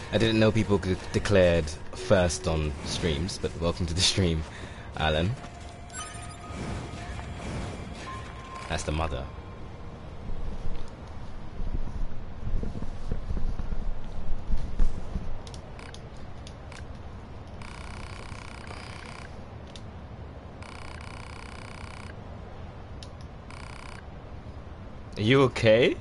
I didn't know people declared first on streams, but welcome to the stream, Alan. That's the mother. Are you okay?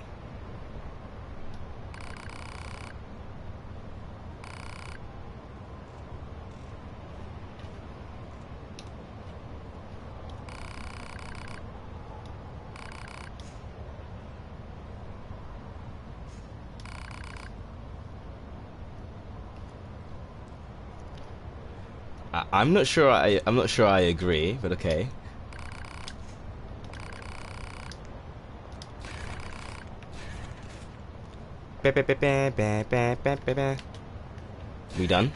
I'm not sure. I'm not sure I agree, but okay. We done?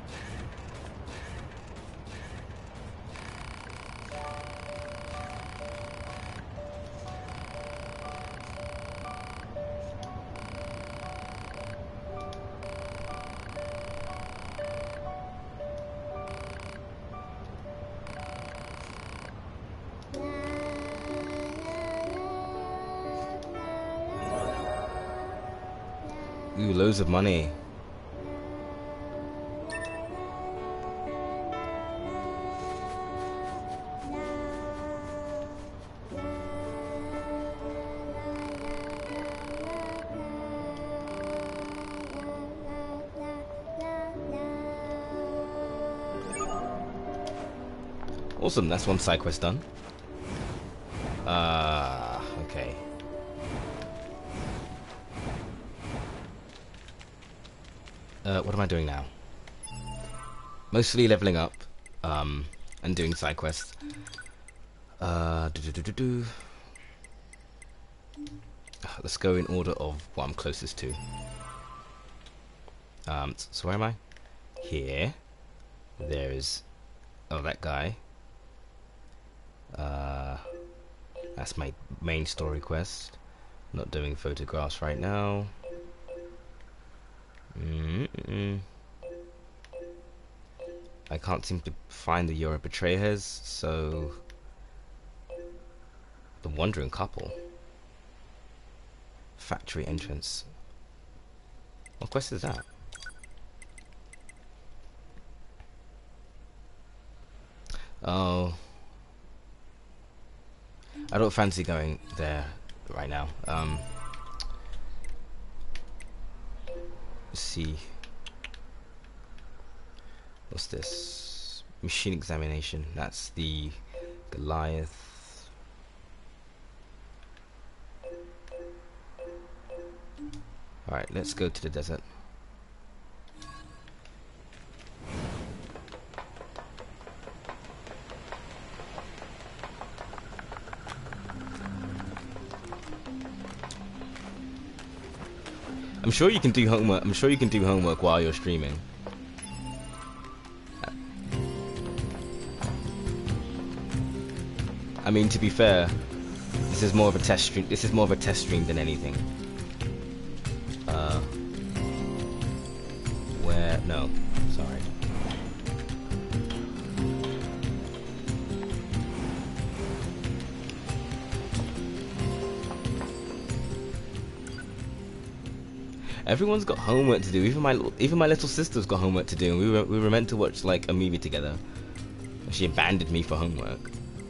Ooh, loads of money. Awesome, that's one side quest done. Okay. What am I doing now? Mostly leveling up, and doing side quests. Let's go in order of what I'm closest to. So where am I? Here. There's... oh, that guy. That's my main story quest. Not doing photographs right now. I can't seem to find the Euro Betrayers, so... the Wandering Couple. Factory entrance. What quest is that? Oh... I don't fancy going there right now. Let's see. What's this? Machine examination. That's the Goliath. Alright, let's go to the desert. I'm sure you can do homework. I'm sure you can do homework while you're streaming. I mean, to be fair, this is more of a test stream. This is more of a test stream than anything. Where? No, sorry. Everyone's got homework to do. Even my little sister's got homework to do. And we were meant to watch like a movie together. She abandoned me for homework.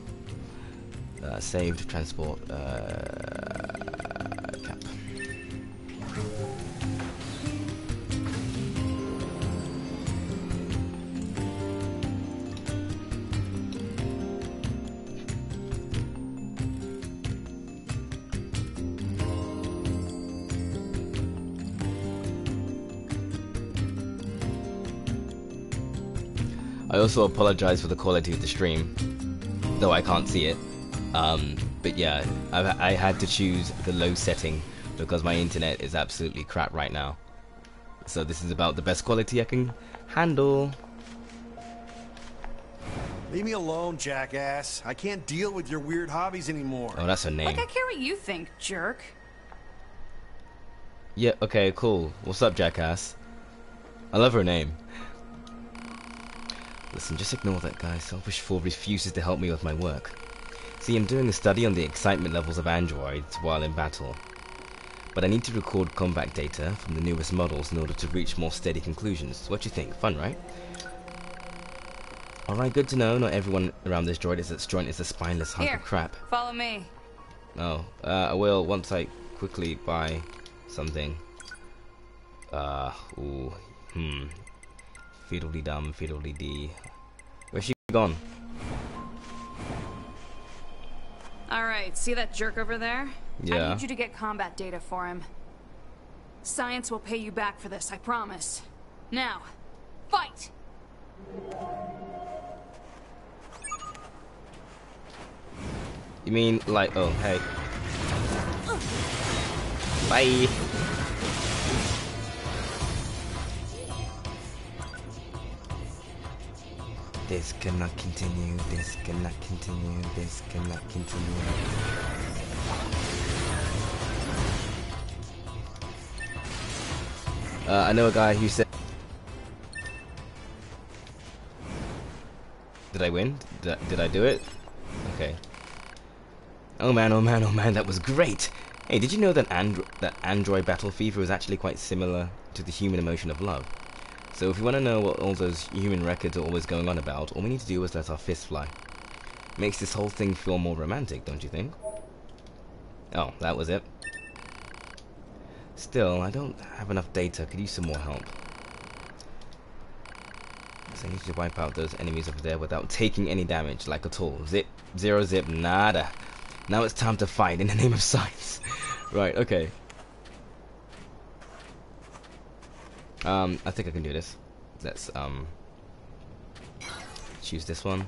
Saved transport cap. I also apologize for the quality of the stream, though I can't see it. But yeah, I had to choose the low setting because my internet is absolutely crap right now. So this is about the best quality I can handle. Leave me alone, jackass. I can't deal with your weird hobbies anymore. Oh, that's her name. Like I care what you think, jerk. Yeah, okay, cool. What's up, jackass? I love her name. Listen, just ignore that guy. Selfish Fool refuses to help me with my work. See, I'm doing a study on the excitement levels of androids while in battle. But I need to record combat data from the newest models in order to reach more steady conclusions. What do you think? Fun, right? Alright, good to know. Not everyone around this joint is a spineless hunk of crap. Follow me. Oh, I will once I quickly buy something. Fiddly-dum, fiddly-dee. Where's she gone? Alright, see that jerk over there? Yeah. I need you to get combat data for him. Science will pay you back for this, I promise. Now, fight! You mean like, oh, hey. Bye! This cannot continue, this cannot continue, this cannot continue. I know a guy who said... Did I win? Did I do it? Okay. Oh man, oh man, oh man, that was great! Hey, did you know that Android Battle Fever is actually quite similar to the human emotion of love? So if you want to know what all those human records are always going on about, all we need to do is let our fists fly. Makes this whole thing feel more romantic, don't you think? Oh, that was it. Still, I don't have enough data. Could use some more help. So I need to wipe out those enemies over there without taking any damage, like at all. Zip, zero zip, nada. Now it's time to fight in the name of science. Right, okay. I think I can do this. Let's, choose this one.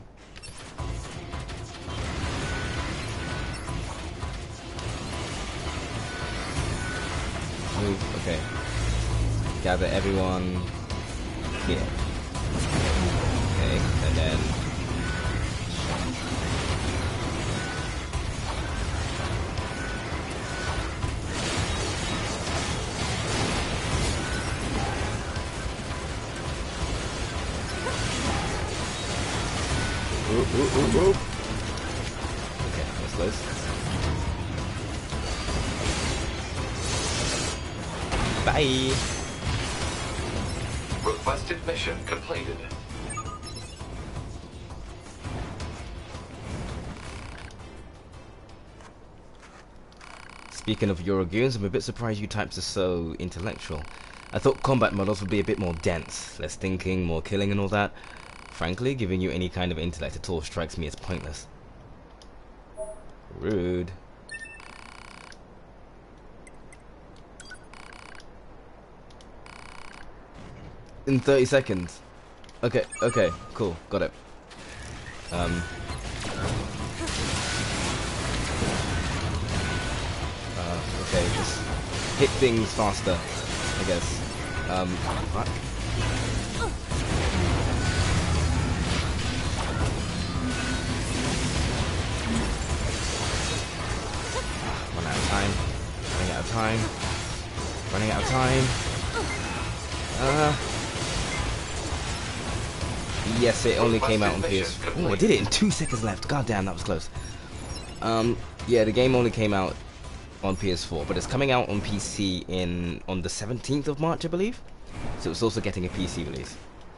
Move, okay. Gather everyone here. Okay, and then... Ooh. Okay, that's close. Bye! Requested mission completed. Speaking of Eurogoons, I'm a bit surprised you types are so intellectual. I thought combat models would be a bit more dense, less thinking, more killing and all that. Frankly, giving you any kind of intellect at all strikes me as pointless. Rude. In 30 seconds. Okay, cool, got it. Okay, just hit things faster, I guess. What? Running out of time. Yes, it only came out on PS. Oh, I did it in 2 seconds left. God damn, that was close. Yeah, the game only came out on PS4, but it's coming out on PC on the 17th of March, I believe. So it's also getting a PC release.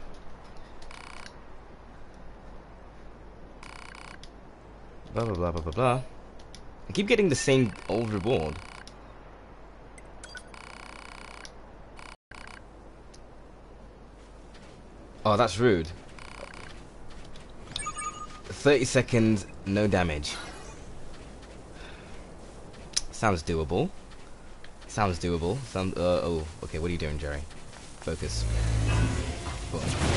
Blah blah blah blah blah blah. I keep getting the same old reward. Oh, that's rude. 30 seconds, no damage. Sounds doable. Sounds doable. Oh, okay, what are you doing, Jerry? Focus. Cool.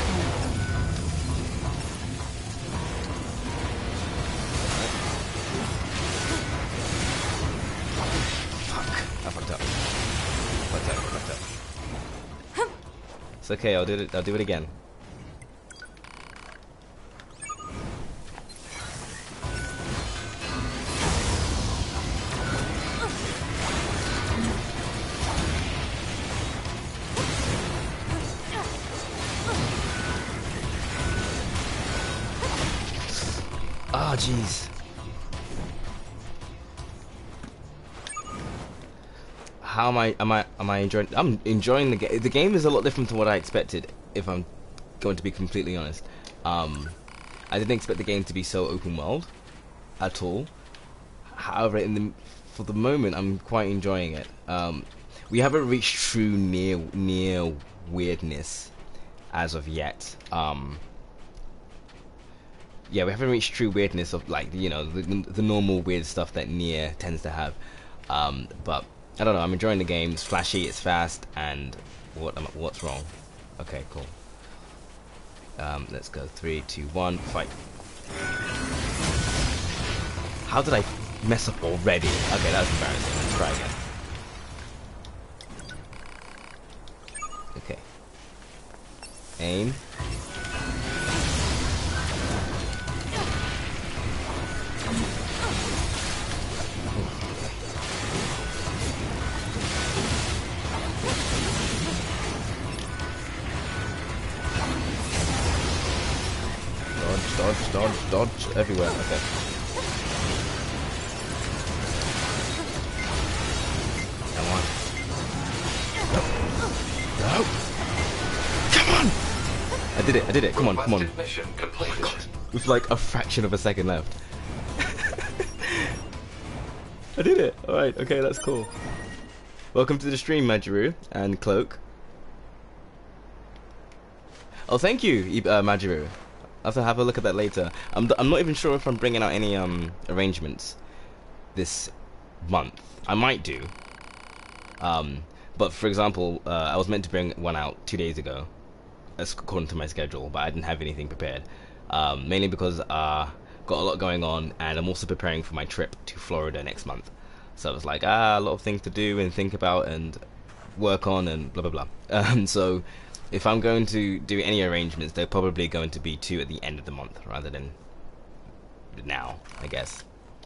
Fuck. I fucked up. Fucked up. It's okay, I'll do it again. Ah, jeez. How am I enjoying? I'm enjoying the game. The game is a lot different to what I expected, if I'm going to be completely honest. I didn't expect the game to be so open world at all. However, for the moment, I'm quite enjoying it. We haven't reached true near weirdness as of yet. Yeah, we haven't reached true weirdness of, like, you know, the normal weird stuff that Nier tends to have. But I don't know. I'm enjoying the game. It's flashy. It's fast. And what's wrong? Okay, cool. Let's go. 3, 2, 1, fight. How did I mess up already? Okay, that's embarrassing. Let's try again. Okay. Aim. Dodge everywhere. Okay. Come on. No. Come on. I did it. Come on. Mission completed. With like a fraction of a second left. I did it. Alright, okay, that's cool. Welcome to the stream, Majiru and Cloak. Oh, thank you, Majiru. I'll have to have a look at that later. I'm not even sure if I'm bringing out any arrangements this month. I might do. But for example, I was meant to bring one out 2 days ago, according to my schedule, but I didn't have anything prepared. Mainly because got a lot going on, and I'm also preparing for my trip to Florida next month. So it was like, a lot of things to do and think about and work on and blah blah blah. So if I'm going to do any arrangements, they're probably going to be 2 at the end of the month rather than now, I guess.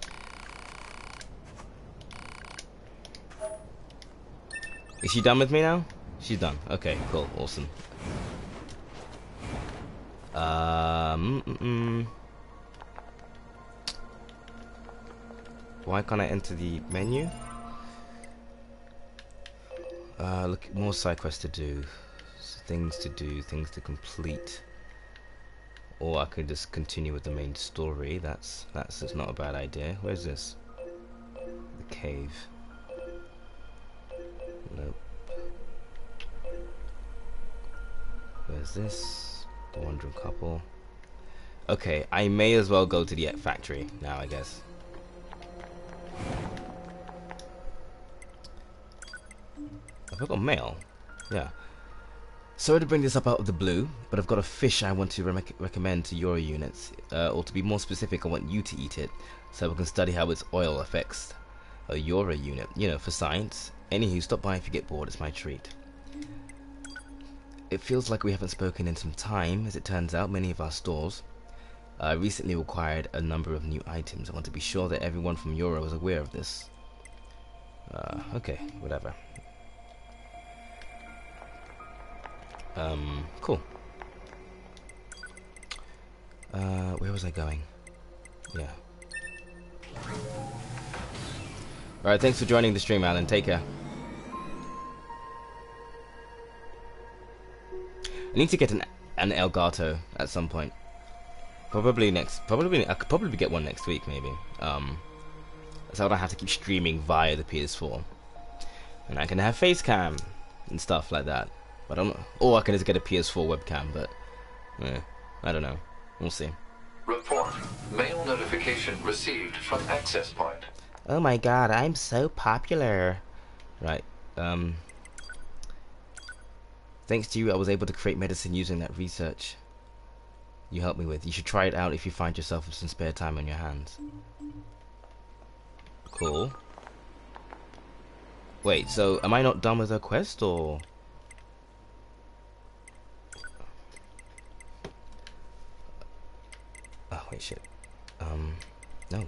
Is she done with me now? She's done. Okay, cool, awesome. Why can't I enter the menu? Look, more side quests to do. Things to do, things to complete, or I could just continue with the main story. That's just not a bad idea. Where's this? The cave. Nope. Where's this? The wandering couple. Okay, I may as well go to the factory now, I guess. Have I got mail? Yeah. Sorry to bring this up out of the blue, but I've got a fish I want to recommend to your units. Or to be more specific, I want you to eat it, so we can study how its oil affects a Euro unit. You know, for science. Anywho, stop by if you get bored, it's my treat. It feels like we haven't spoken in some time. As it turns out, many of our stores recently acquired a number of new items. I want to be sure that everyone from Euro is aware of this. Okay, whatever. Cool. Where was I going? Yeah. Alright, thanks for joining the stream, Alan. Take care. I need to get an Elgato at some point. I could probably get one next week, maybe. So I don't have to keep streaming via the PS4. And I can have Facecam and stuff like that. But or I can just get a PS4 webcam, but I don't know. We'll see. Report. Mail notification received from access point. Oh my god, I'm so popular. Right. Thanks to you, I was able to create medicine using that research you helped me with. You should try it out if you find yourself with some spare time on your hands. Cool. Wait, so am I not done with her quest, or...? Oh, wait, shit. No.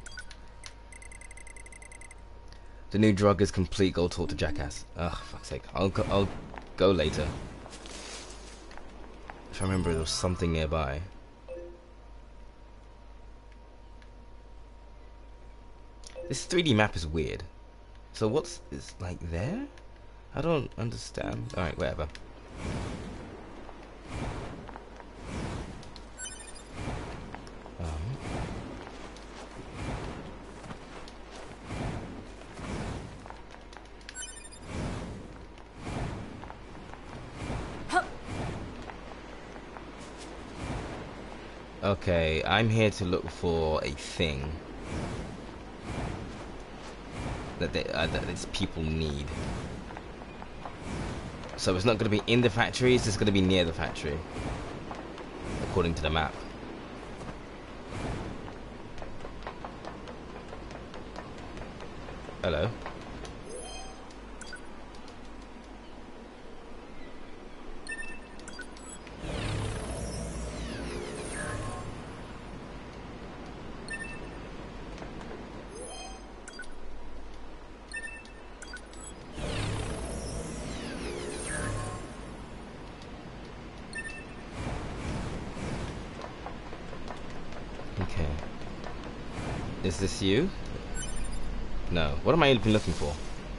The new drug is complete. Go talk to Jackass. Ugh, fuck's sake. I'll go later. If I remember, there was something nearby. This 3D map is weird. So what's is like there? I don't understand. Alright, whatever. Okay, I'm here to look for a thing that these people need. So it's not going to be in the factory, it's just going to be near the factory, according to the map. Hello. Okay. Is this you? No. What am I even looking for?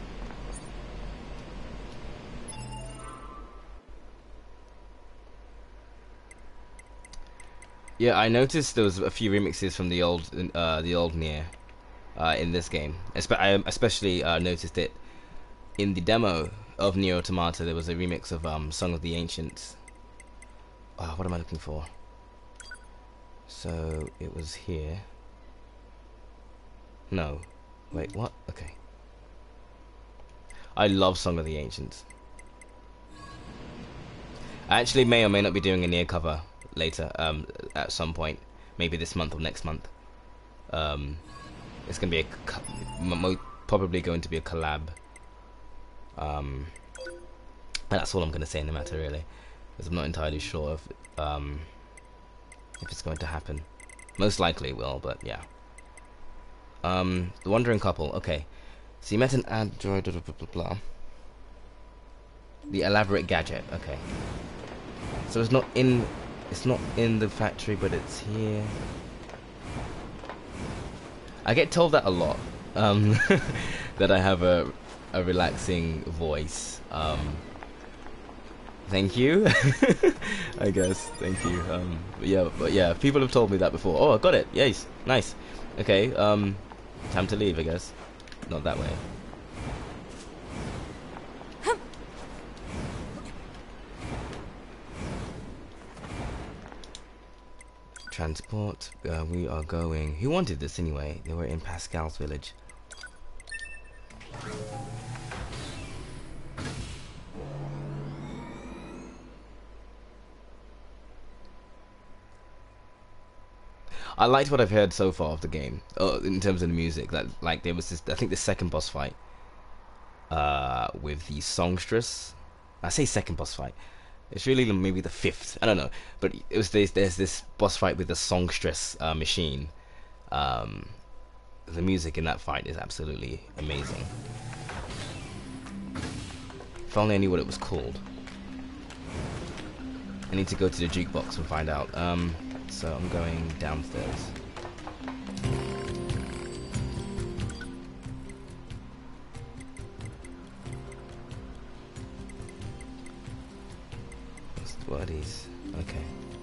Yeah, I noticed there was a few remixes from the old Nier in this game. I especially noticed it in the demo of Nier Automata. There was a remix of Song of the Ancients. What am I looking for? So it was here. No. Wait, what? Okay. I love Song of the Ancients. I actually may or may not be doing a Nier cover later, at some point. Maybe this month or next month. It's going to be probably going to be a collab. And that's all I'm going to say in the matter, really. Because I'm not entirely sure if it's going to happen. Most likely it will, but yeah. The Wandering Couple, okay. So you met an android, blah, blah, blah, blah. The elaborate gadget, okay. So it's not in the factory, but it's here. I get told that a lot. That I have a relaxing voice. Thank you. I guess. Thank you. But yeah, people have told me that before. Oh, I got it. Yes. Nice. Okay. Time to leave, I guess. Not that way. Transport. We are going. Who wanted this anyway? They were in Pascal's village. I liked what I've heard so far of the game, in terms of the music. That like there was this, I think the second boss fight, with the songstress. I say second boss fight. It's really maybe the fifth. I don't know, but it was there's this boss fight with the songstress machine. The music in that fight is absolutely amazing. If only I knew what it was called. I need to go to the jukebox and find out. So I'm going downstairs. What are these? Okay.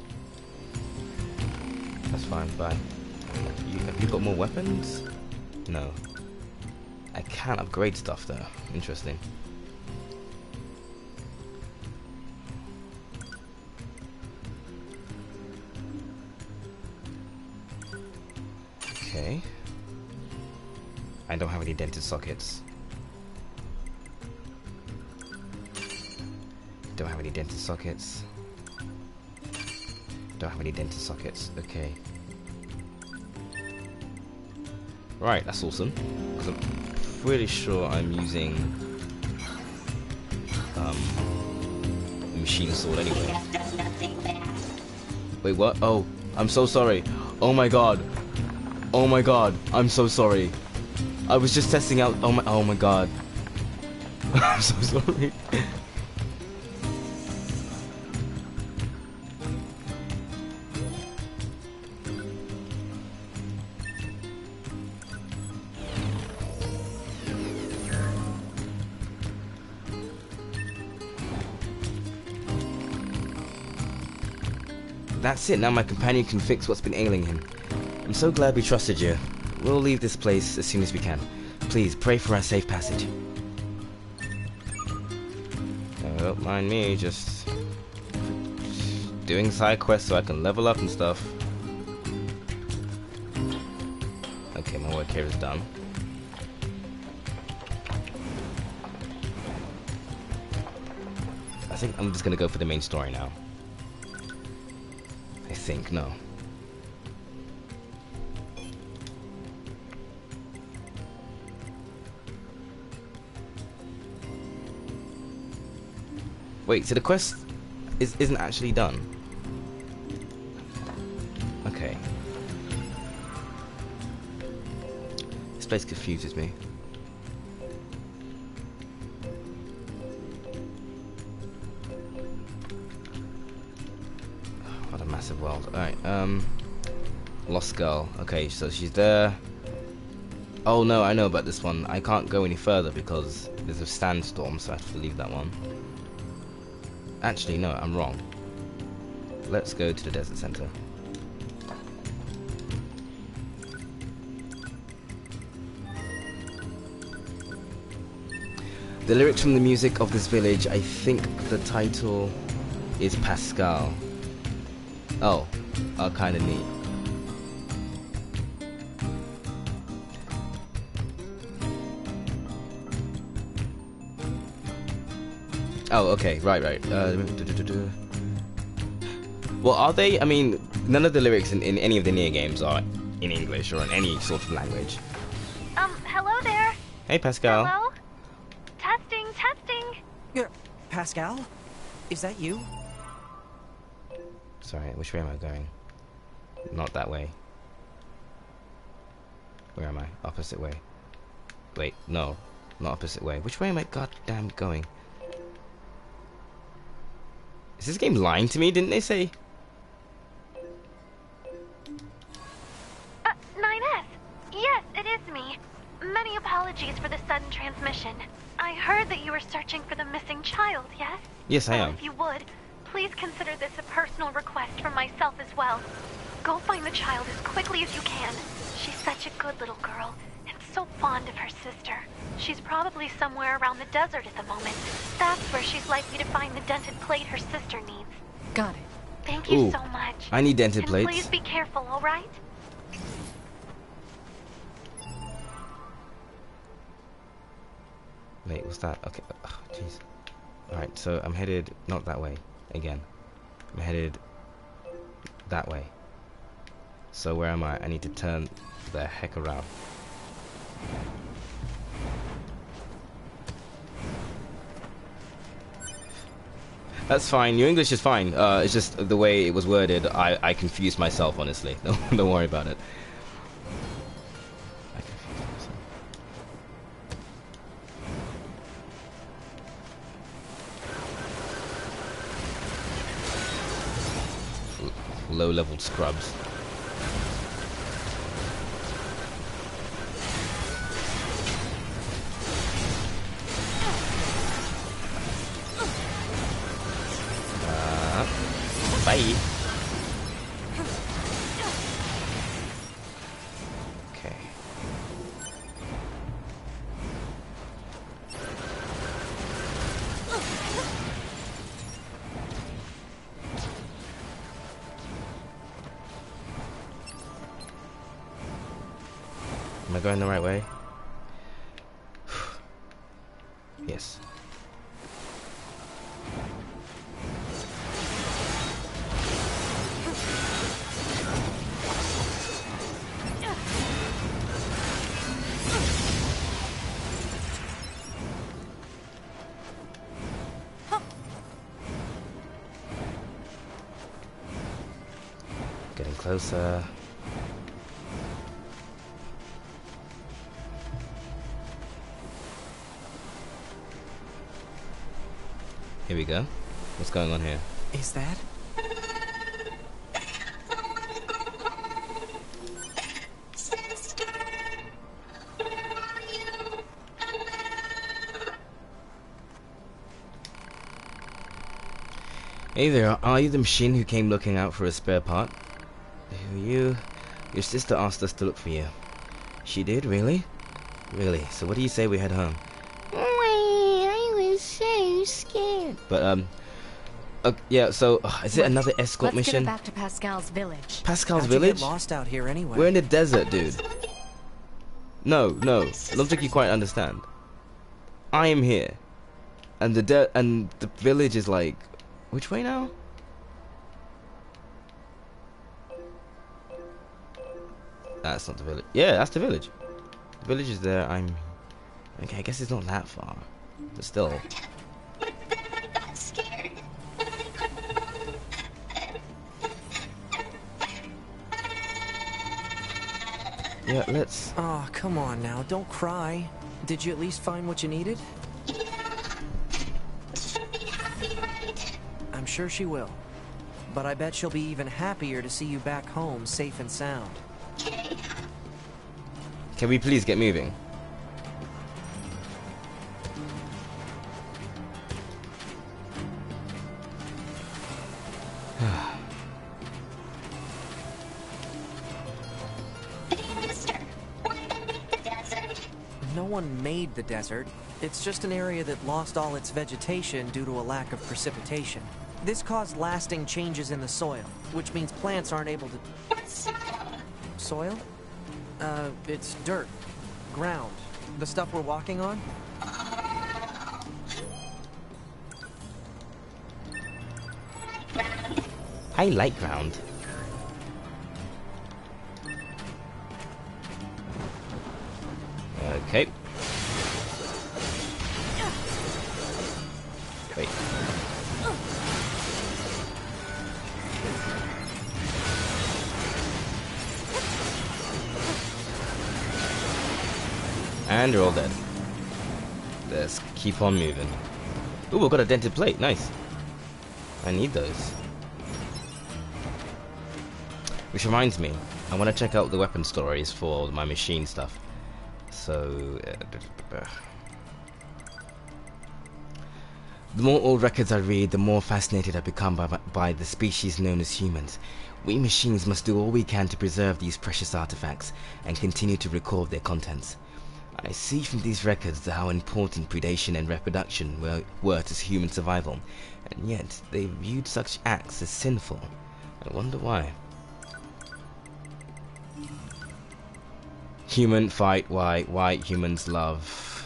That's fine, bye. Have you got more weapons? No. I can upgrade stuff though. Interesting. Okay. I don't have any dented sockets. Don't have any dented sockets. Don't have any dented sockets. Okay. Right, that's awesome. Because I'm pretty sure I'm using a machine sword anyway. Wait, what? Oh, I'm so sorry. Oh my god. Oh my god. I'm so sorry. I was just testing out. Oh my god. I'm so sorry. That's it. Now my companion can fix what's been ailing him. I'm so glad we trusted you. We'll leave this place as soon as we can. Please pray for our safe passage. Don't mind me, just doing side quests so I can level up and stuff. Okay, my work here is done. I think I'm just gonna go for the main story now. I think, no. Wait, so the quest isn't actually done? Okay. This place confuses me. What a massive world. Alright, Lost Girl. Okay, so she's there. Oh no, I know about this one. I can't go any further because there's a sandstorm, so I have to leave that one. Actually, no, I'm wrong. Let's go to the desert center. The lyrics from the music of this village, I think the title is Pascal. Oh, are kind of neat. Oh, okay, right. Well, are they? I mean, none of the lyrics in any of the Nier games are in English or in any sort of language. Hello there. Hey, Pascal. Hello? Testing. Pascal? Is that you? Sorry, which way am I going? Not that way. Where am I? Opposite way. Wait, no. Not opposite way. Which way am I goddamn going? Is this game lying to me? Didn't they say? 9S. Yes, it is me. Many apologies for the sudden transmission. I heard that you were searching for the missing child, yes? Yes, I am. If you would, please consider this a personal request from myself as well. Go find the child as quickly as you can. She's such a good little girl, and so fond of her sister. She's probably somewhere around the desert at the moment. That's where she's likely to find the dented plate her sister needs. Got it. Thank you Ooh, so much. I need dented And plates. please be careful, alright? Wait, what's that? Okay, jeez. Alright, so I'm headed not that way again. I'm headed that way. So where am I? I need to turn the heck around. That's fine. Your English is fine. It's just the way it was worded. I confused myself, honestly. Don't worry about it. I confused myself. Low-level scrubs. Bye. Okay. Am I going the right way? Yes. Getting closer. Here we go. What's going on here? Is that? Hey there, are you the machine who came looking out for a spare part? Who are you? Your sister asked us to look for you. She did, really? Really? So what do you say we head home? I was so scared. But yeah. So is it another escort Let's mission? get her back to Pascal's village. Pascal's How'd you village? get lost out here anyway? We're in the desert, dude. No. I don't think you quite understand. I am here, and the village is like, which way now? That's not the village. Yeah, that's the village. The village is there. I'm. Okay, I guess it's not that far, but still. Yeah, let's. Oh, come on now, don't cry. Did you at least find what you needed? I'm sure she will. But I bet she'll be even happier to see you back home, safe and sound. Can we please get moving? No one made the desert. It's just an area that lost all its vegetation due to a lack of precipitation. This caused lasting changes in the soil, which means plants aren't able to... Soil? It's dirt. Ground. The stuff we're walking on? I like ground. Okay. Wait. And you're all dead. Let's keep on moving. Ooh, we've got a dented plate. Nice. I need those. Which reminds me, I want to check out the weapon stories for my machine stuff. So, the more old records I read, the more fascinated I become by the species known as humans. We machines must do all we can to preserve these precious artifacts and continue to record their contents. I see from these records how important predation and reproduction were to human survival, and yet they viewed such acts as sinful. I wonder why. Human fight white humans love.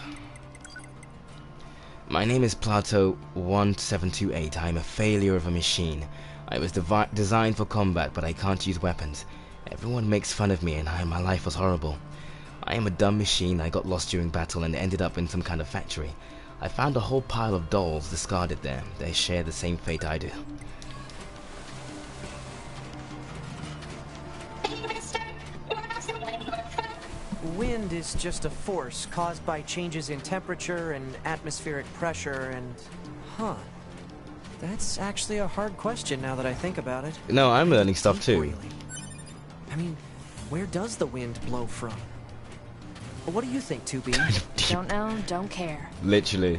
My name is Plato 1728. I am a failure of a machine. I was designed for combat, but I can't use weapons. Everyone makes fun of me and my life was horrible. I am a dumb machine. I got lost during battle and ended up in some kind of factory. I found a whole pile of dolls discarded there. They share the same fate I do. Wind is just a force caused by changes in temperature and atmospheric pressure and... Huh. That's actually a hard question now that I think about it. No, I'm learning stuff too. Really. I mean, where does the wind blow from? What do you think, 2B? Don't know, don't care. Literally.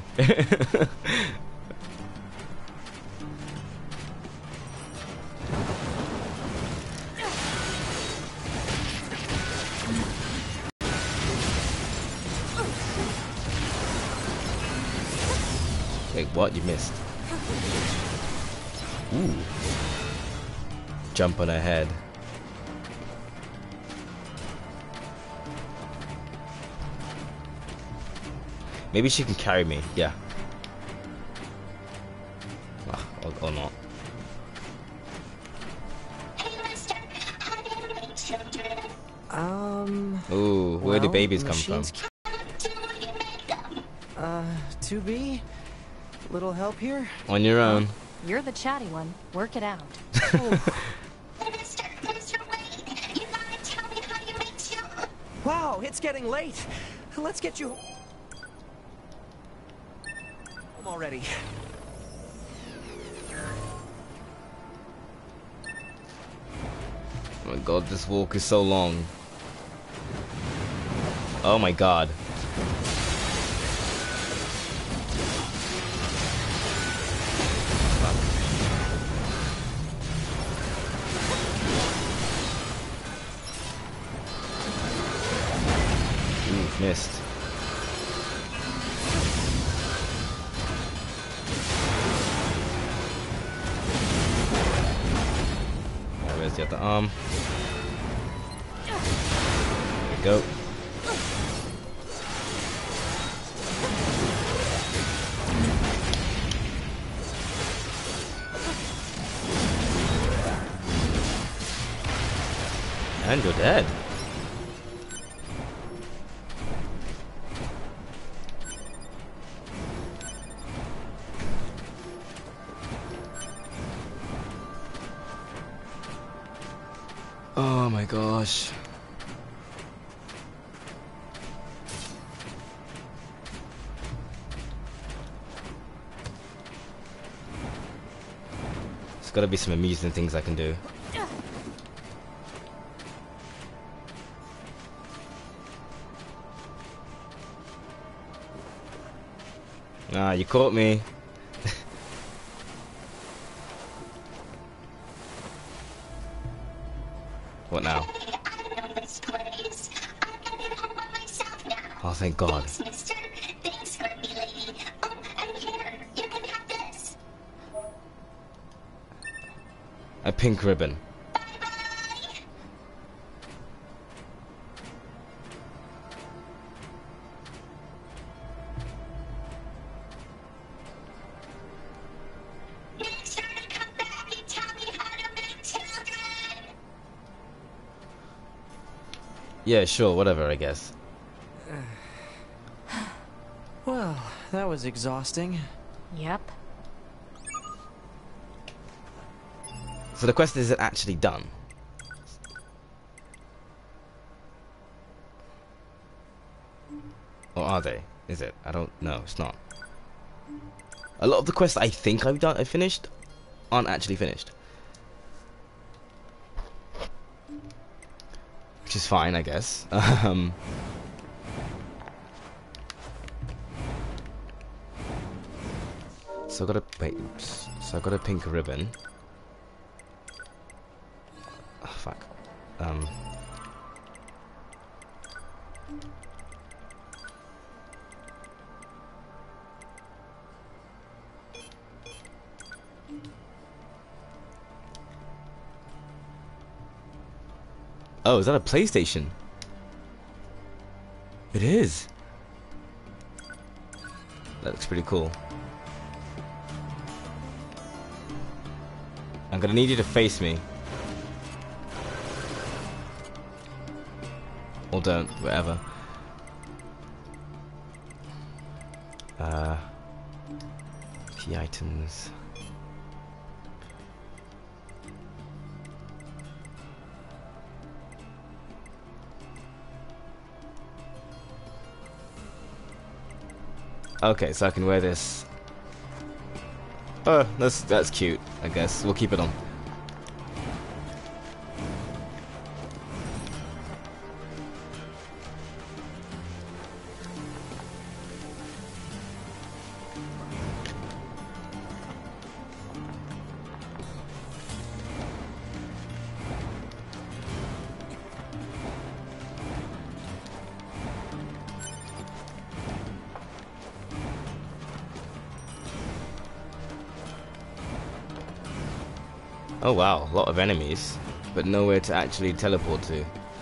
Wait, what? You missed. Ooh. Jump on her head. Maybe she can carry me, yeah. Or not. Ooh, where do babies come from? 2B? Little help here? On your own. You're the chatty one. Work it out. Wow, it's getting late. Let's get you home already. Oh my god, this walk is so long. Oh my god. Missed. Alright, where's the other arm? There we go. And you're dead. Oh my gosh. There's gotta be some amusing things I can do. Ah, you caught me. What now? Oh, thank God. A pink ribbon. Yeah, sure, whatever, I guess. Well, that was exhausting. Yep. So the quest isn't actually done. Or are they? Is it? I don't know, it's not. A lot of the quests I think I finished aren't actually finished. Which is fine, I guess. So I got a wait. Oops. So I got a pink ribbon. Oh, fuck. Oh, is that a PlayStation? It is. That looks pretty cool. I'm gonna need you to face me. Or don't, whatever. Key items. Okay, so I can wear this. Oh, that's cute, I guess. We'll keep it on. Oh wow, a lot of enemies, but nowhere to actually teleport to.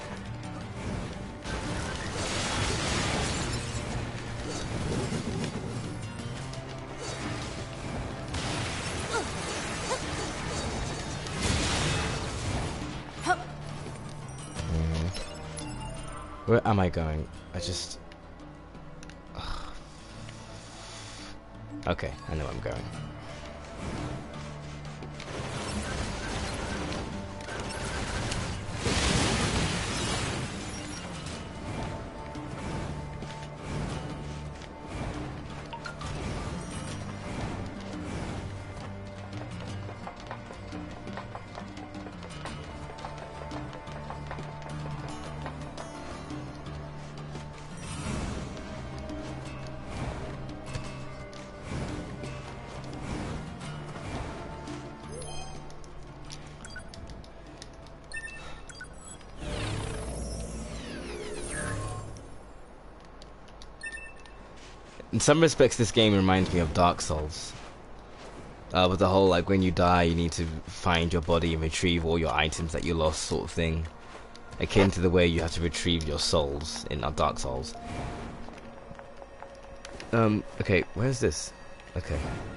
Where am I going? I just... Okay, I know where I'm going. In some respects, this game reminds me of Dark Souls. With the whole, like, when you die, you need to find your body and retrieve all your items that you lost sort of thing. Akin to the way you have to retrieve your souls in Dark Souls. Okay, where's this? Okay.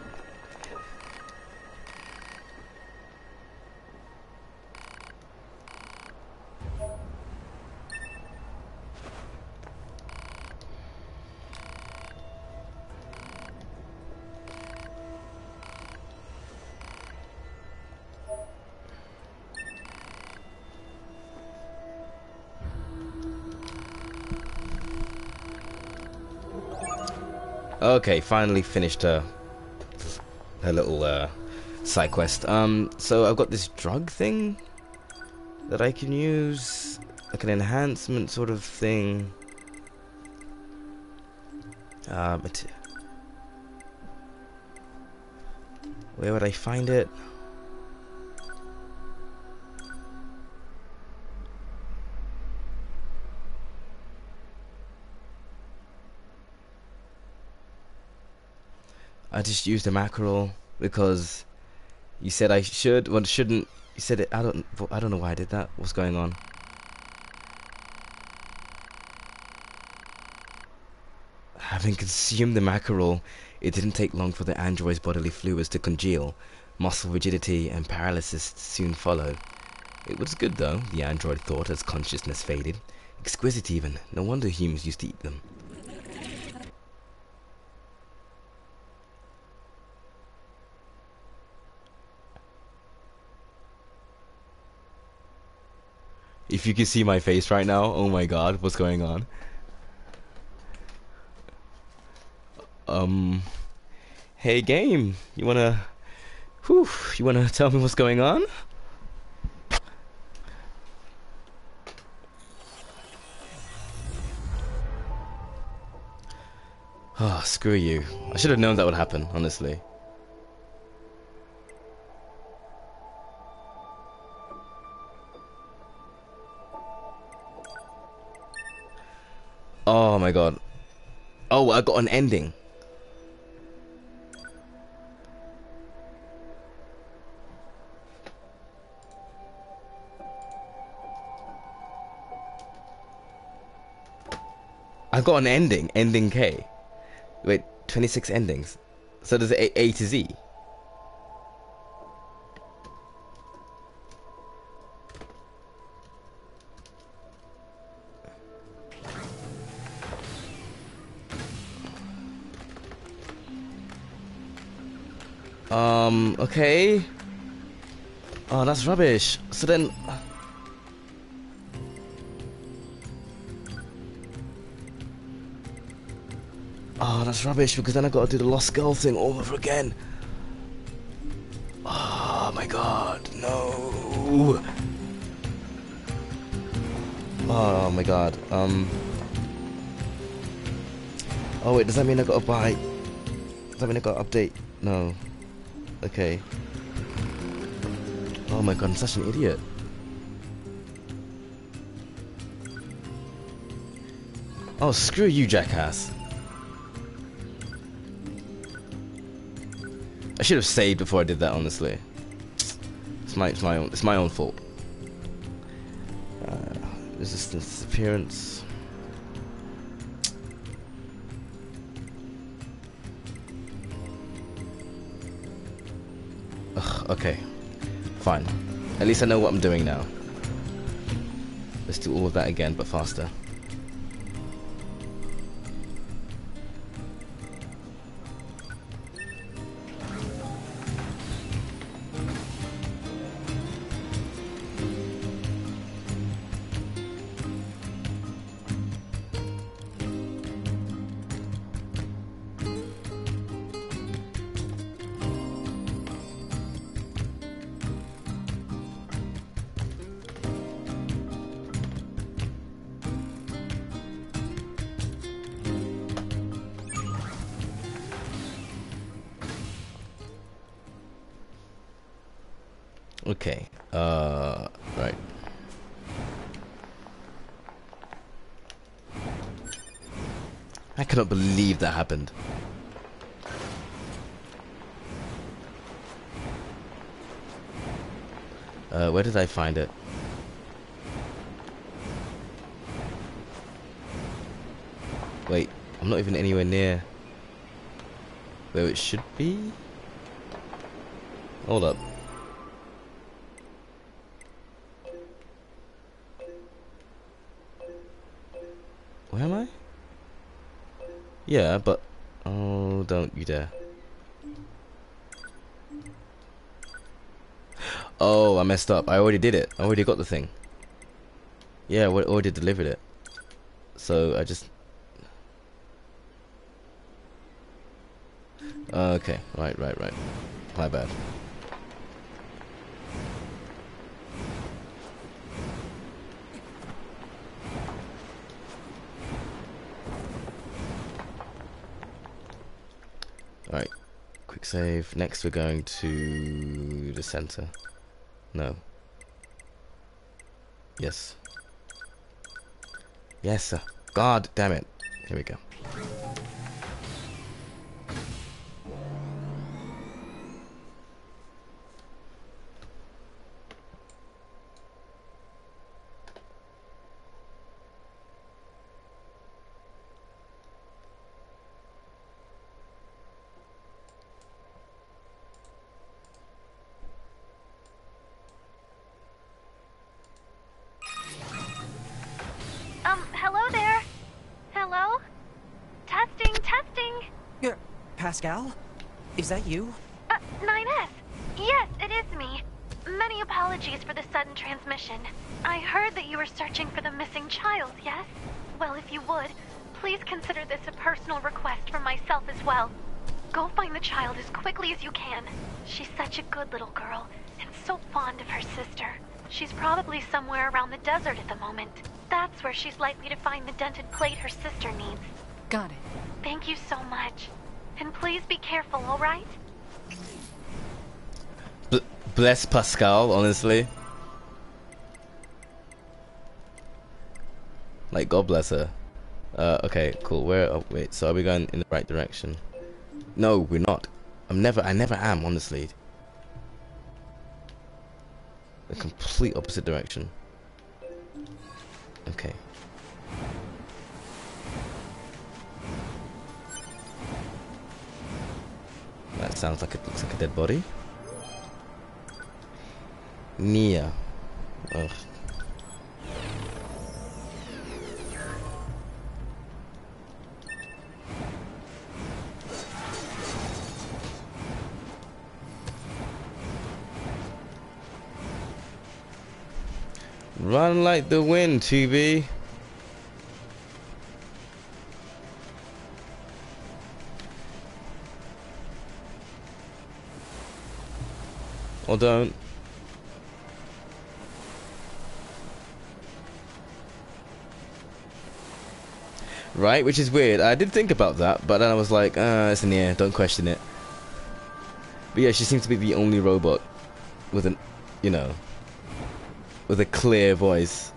Okay, finally finished her little side quest. So I've got this drug thing that I can use, like an enhancement sort of thing. Where would I find it? I just used a mackerel because you said I should, well, shouldn't. You said it. I don't know why I did that. What's going on? Having consumed the mackerel, it didn't take long for the android's bodily fluids to congeal. Muscle rigidity and paralysis soon followed. It was good though, the android thought as consciousness faded. Exquisite even. No wonder humans used to eat them. If you can see my face right now, oh my god, what's going on? Hey game, you wanna tell me what's going on? Oh, screw you. I should have known that would happen, honestly. Oh my god. Oh, I got an ending. I got an ending. Ending K. Wait, 26 endings. So there's A to Z. Okay. Oh, that's rubbish. So then... Oh, that's rubbish, because then I gotta do the Lost Girl thing all over again. Oh my god, no. Oh my god, Oh wait, does that mean I gotta buy... Does that mean I gotta update? No. Okay. Oh my god, I'm such an idiot. Oh, screw you, jackass. I should have saved before I did that, honestly. It's my own fault. Resistance disappearance. Ugh, okay. Fine. At least I know what I'm doing now. Let's do all of that again, but faster. Okay, right. I cannot believe that happened. Where did I find it? Wait, I'm not even anywhere near where it should be. Hold up. Where am I? Yeah, but... Oh, don't you dare. Oh, I messed up. I already did it. I already got the thing. Yeah, I already delivered it. So, I just... Okay, right. My bad. Alright, quick save. Next we're going to the center. No. Yes. Yes, sir. God damn it. Here we go. Hello there? Hello? Testing. Pascal? Is that you? 9S. Yes, it is me. Many apologies for the sudden transmission. I heard that you were searching for the missing child, yes? Well, if you would, please consider this a personal request from myself as well. Go find the child as quickly as you can. She's such a good little girl, and so fond of her sister. She's probably somewhere around the desert at the moment. That's where she's likely to find the dented plate her sister needs. Got it. Thank you so much. And please be careful, alright? Bless Pascal, honestly. Like, God bless her. Okay, cool. Where? Oh, wait. So are we going in the right direction? No, we're not. I never am, honestly. The complete opposite direction. Okay. That sounds like it looks like a dead body. Nia. Ugh. Run like the wind, 2B. Or don't. Right, which is weird. I did think about that, but then I was like, it's in the air, don't question it. But yeah, she seems to be the only robot with an, you know, with a clear voice.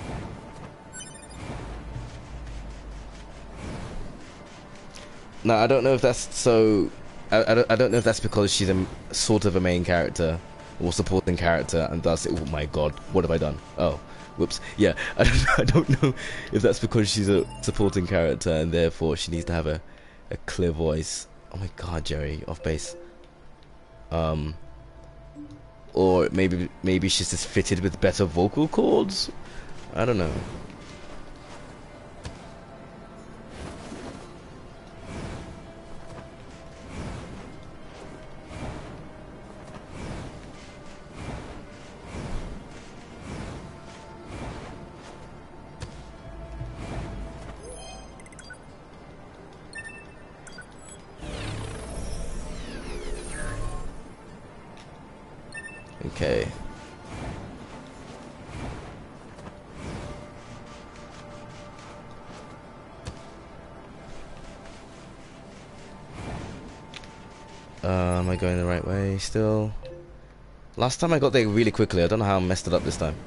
Now, I don't know if that's so... I don't know if that's because she's a sort of a main character or supporting character, and thus, oh my god, what have I done? Oh, whoops. Yeah, I don't know if that's because she's a supporting character and therefore she needs to have a clear voice. Oh my god, Jerry, off base. Or maybe she's just fitted with better vocal cords. I don't know. Okay. Am I going the right way still? Last time I got there really quickly. I don't know how I messed it up this time.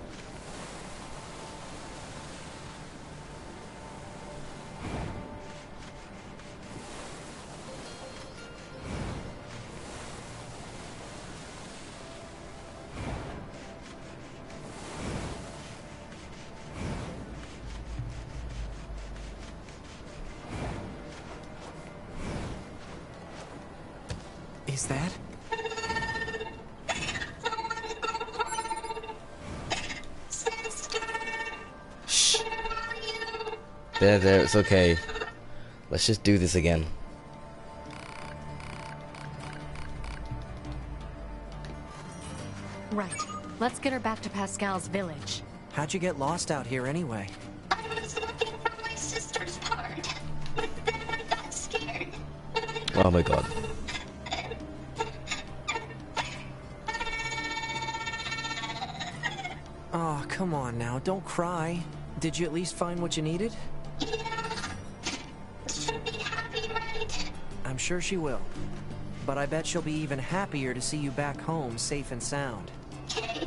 Is that? Shh. There, it's okay. Let's just do this again. Right. Let's get her back to Pascal's village. How'd you get lost out here anyway? I was looking for my sister's part. I got scared. Oh my god. Oh, come on now, don't cry. Did you at least find what you needed? She'll be happy, right? I'm sure she will. But I bet she'll be even happier to see you back home, safe and sound. Okay.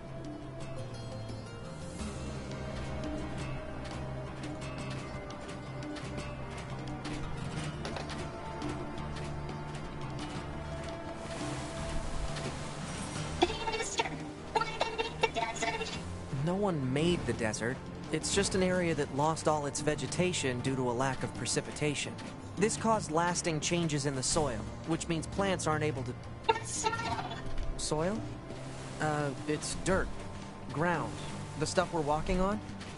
Hey, mister. Why did they make the desert? No one made the desert. It's just an area that lost all its vegetation due to a lack of precipitation. This caused lasting changes in the soil, which means plants aren't able to... What's Soil? It's dirt. Ground. The stuff we're walking on?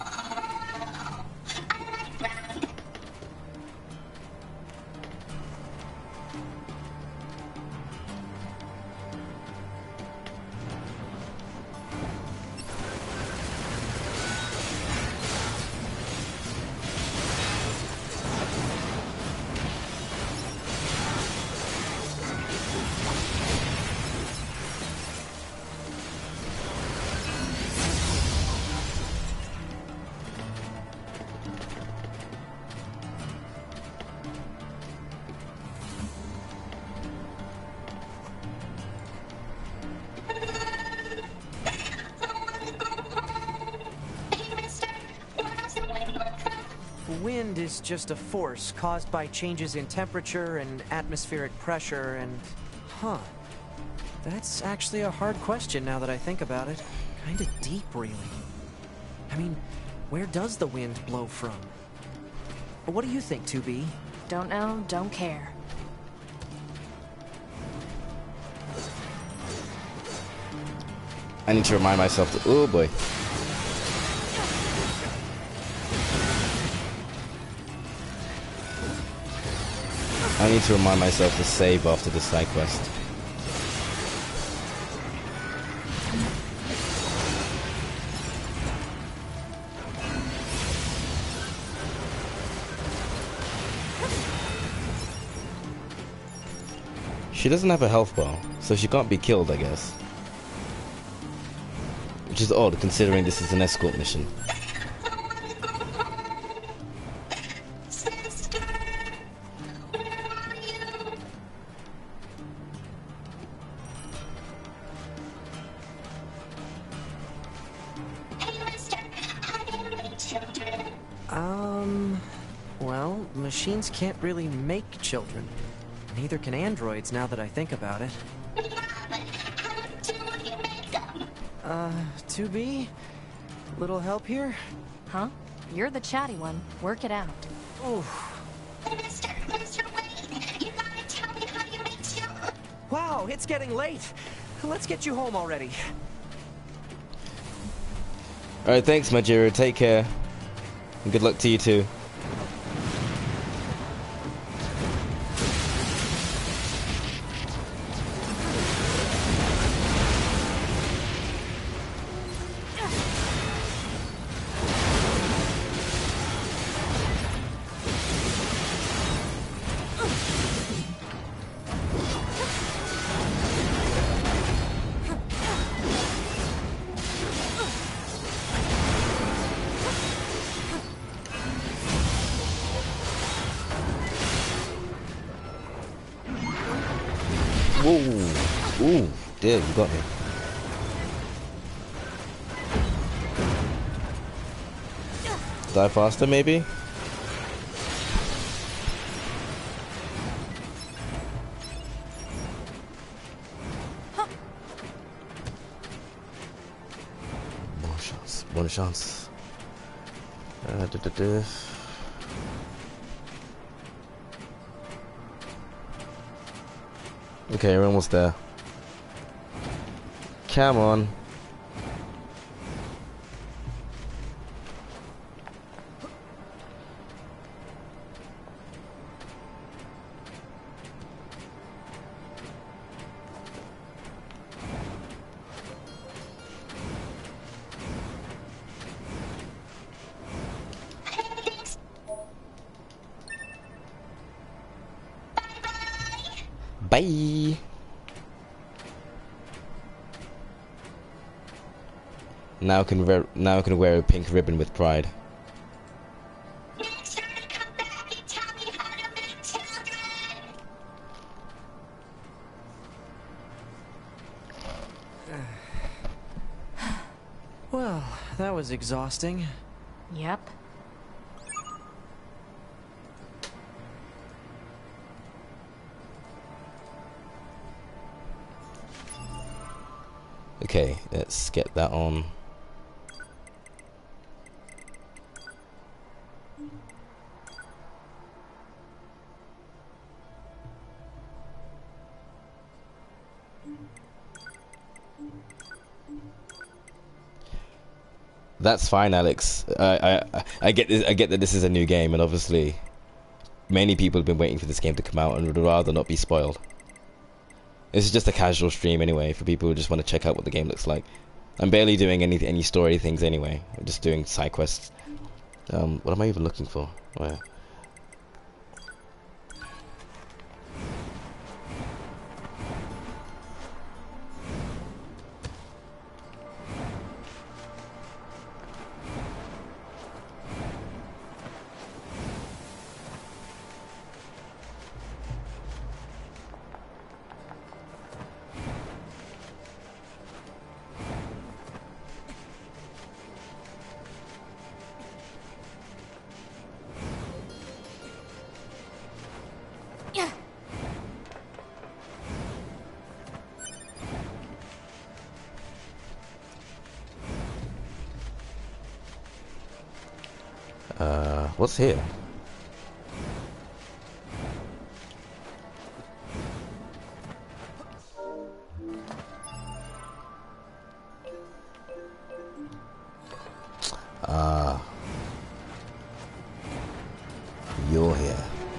Wind is just a force caused by changes in temperature and atmospheric pressure and... Huh. That's actually a hard question now that I think about it. Kinda deep, really. I mean, where does the wind blow from? What do you think, 2B? Don't know, don't care. I need to remind myself to... Oh boy. I need to remind myself to save after the side quest. She doesn't have a health bar, so she can't be killed, I guess. Which is odd, considering this is an escort mission. Well, machines can't really make children. Neither can androids, now that I think about it. 2B? Little help here? Huh? You're the chatty one. Work it out. Oof. Mister, wait. You gotta tell me how you make children. Wow, it's getting late. Let's get you home already. Alright, thanks, Majira. Take care. And good luck to you too. Whoa! Ooh, dear, you got me. Die faster, maybe? Bonne chance. Okay, we're almost there. Come on. Bye. Now I can wear a pink ribbon with pride. Make sure to come back and tell me how to make children. Well, that was exhausting. Yep. Okay, let's get that on. That's fine, Alex. I get this. I get that this is a new game, and obviously, many people have been waiting for this game to come out and would rather not be spoiled. This is just a casual stream anyway, for people who just want to check out what the game looks like. I'm barely doing any story things anyway. I'm just doing side quests. What am I even looking for? Where? What's here? You're here.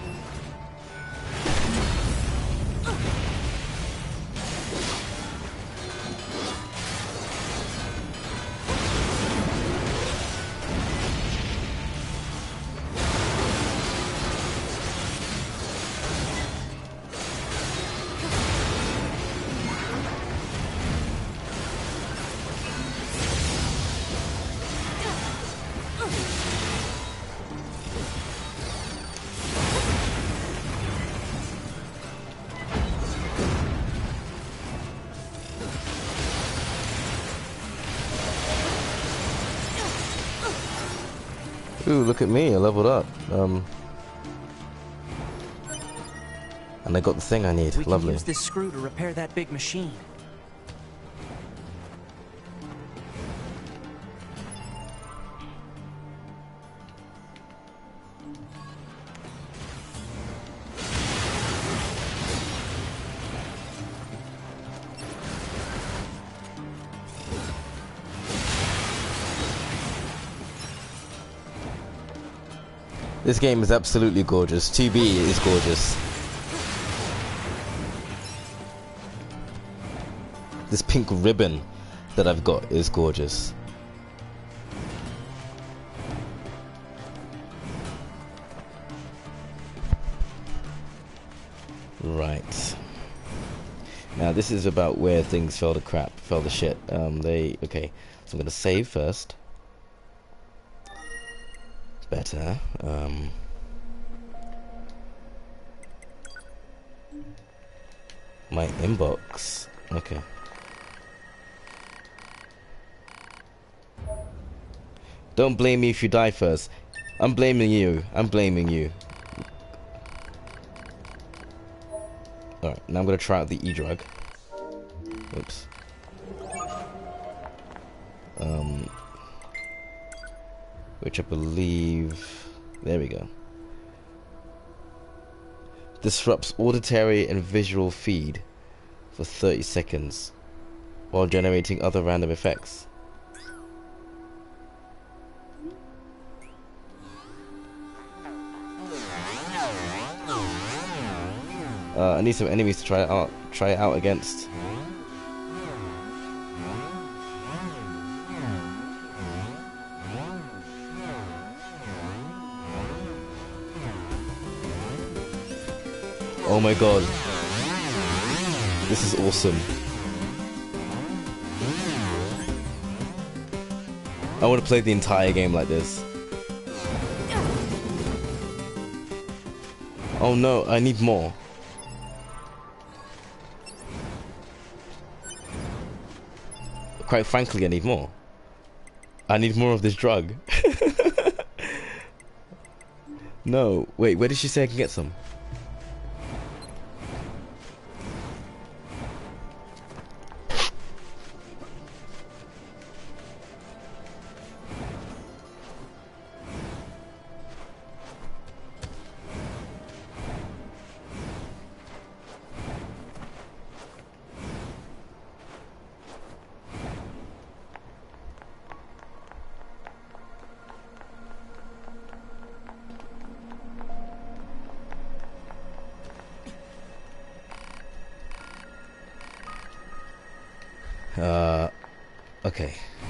Ooh, look at me, I leveled up. And I got the thing I need. We Lovely. can use this screw to repair that big machine. This game is absolutely gorgeous. 2B is gorgeous. This pink ribbon that I've got is gorgeous. Right. Now this is about where things fell to shit. Okay. So I'm gonna save first. Better. My inbox. Okay. Don't blame me if you die first. I'm blaming you. I'm blaming you. Alright, now I'm gonna try out the E-drug. Oops. Which I believe... There we go. Disrupts auditory and visual feed. for 30 seconds while generating other random effects. I need some enemies to try it out against. Oh my god. This is awesome. I want to play the entire game like this. Oh no, I need more. Quite frankly, I need more. I need more of this drug. No, wait, where did she say I can get some? Okay.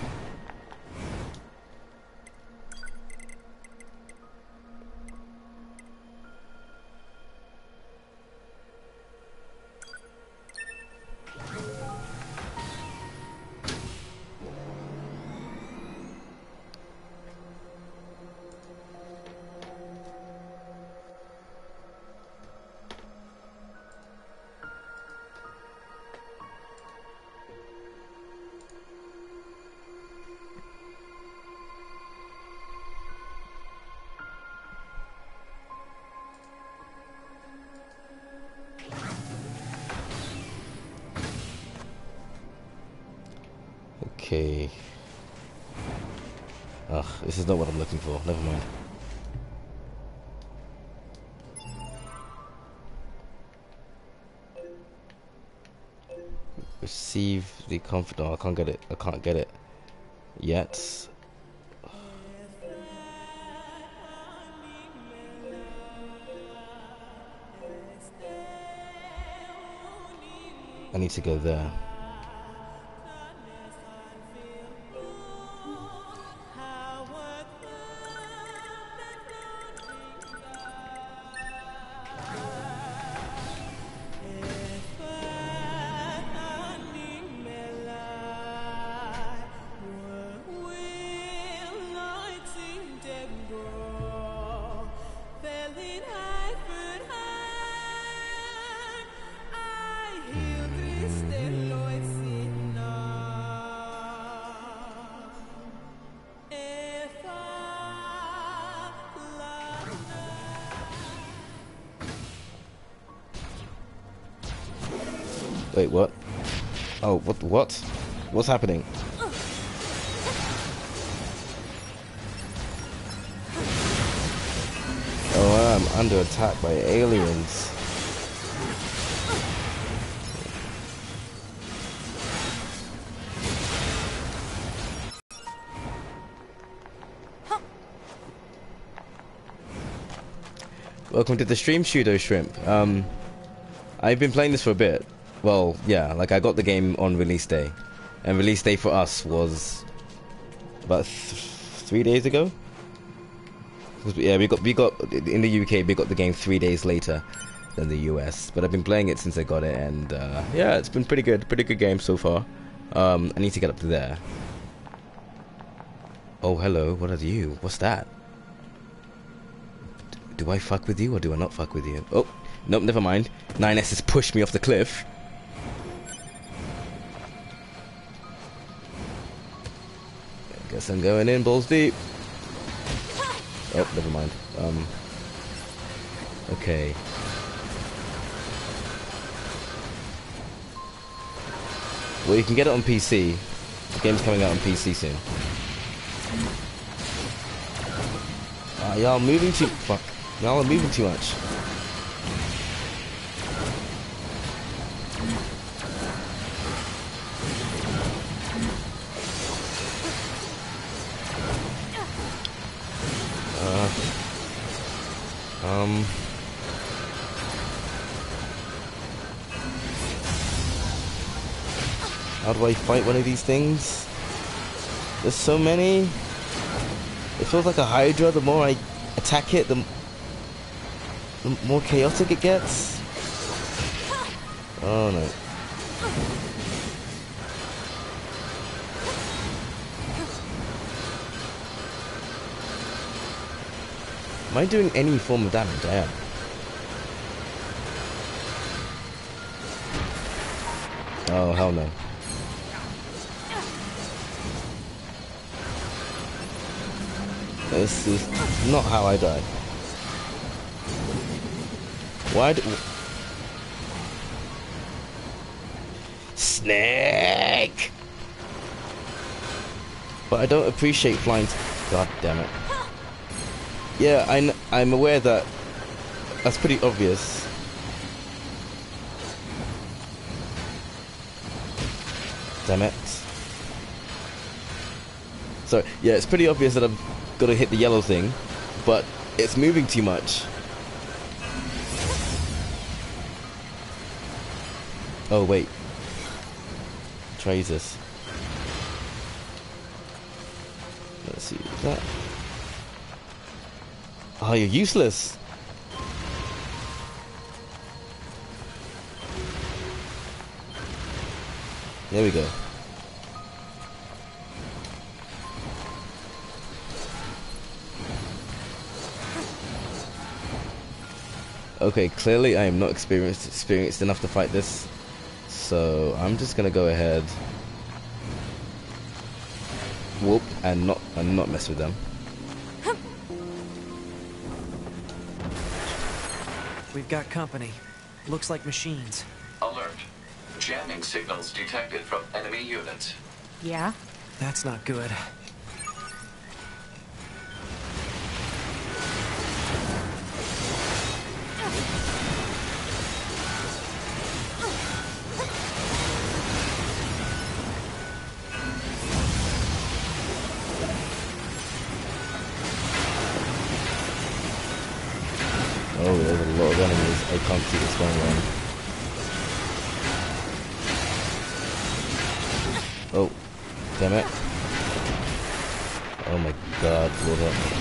Okay. Ugh, this is not what I'm looking for. Never mind. Receive the comfort. No, I can't get it. I can't get it yet. I need to go there. Wait, what? Oh, what? What's happening? Oh, I'm under attack by aliens. Welcome to the stream, Pseudo Shrimp. I've been playing this for a bit. Well, yeah, like I got the game on release day, and release day for us was about 3 days ago. Yeah, we got in the UK. We got the game 3 days later than the US, but I've been playing it since I got it, and yeah, it's been pretty good game so far. I need to get up to there. Oh, hello. What are you? What's that? Do I fuck with you or do I not fuck with you? Oh, nope, never mind. 9S has pushed me off the cliff. Guess I'm going in balls deep. Oh, never mind. Okay. Well, you can get it on PC. The game's coming out on PC soon. Y'all moving too... Fuck. Y'all are moving too much. How do I fight one of these things? There's so many. It feels like a Hydra. The more I attack it, the more chaotic it gets. Oh no. Am I doing any form of damage? I am. Oh, hell no. This is not how I die. Why do... Snake! But I don't appreciate flying... God damn it. Yeah, I'm aware that that's pretty obvious. Damn it. So, yeah, it's pretty obvious that I've got to hit the yellow thing, but it's moving too much. Oh, wait. Try this. Let's see, is that... Oh, you're useless. There we go. Okay, clearly I am not experienced enough to fight this, so I'm just gonna go ahead, whoop, and not mess with them. We've got company. Looks like machines. Alert. Jamming signals detected from enemy units. Yeah? That's not good. Oh, there's a lot of enemies. I can't see what's going on. Oh, damn it. Oh my god, Lord help me.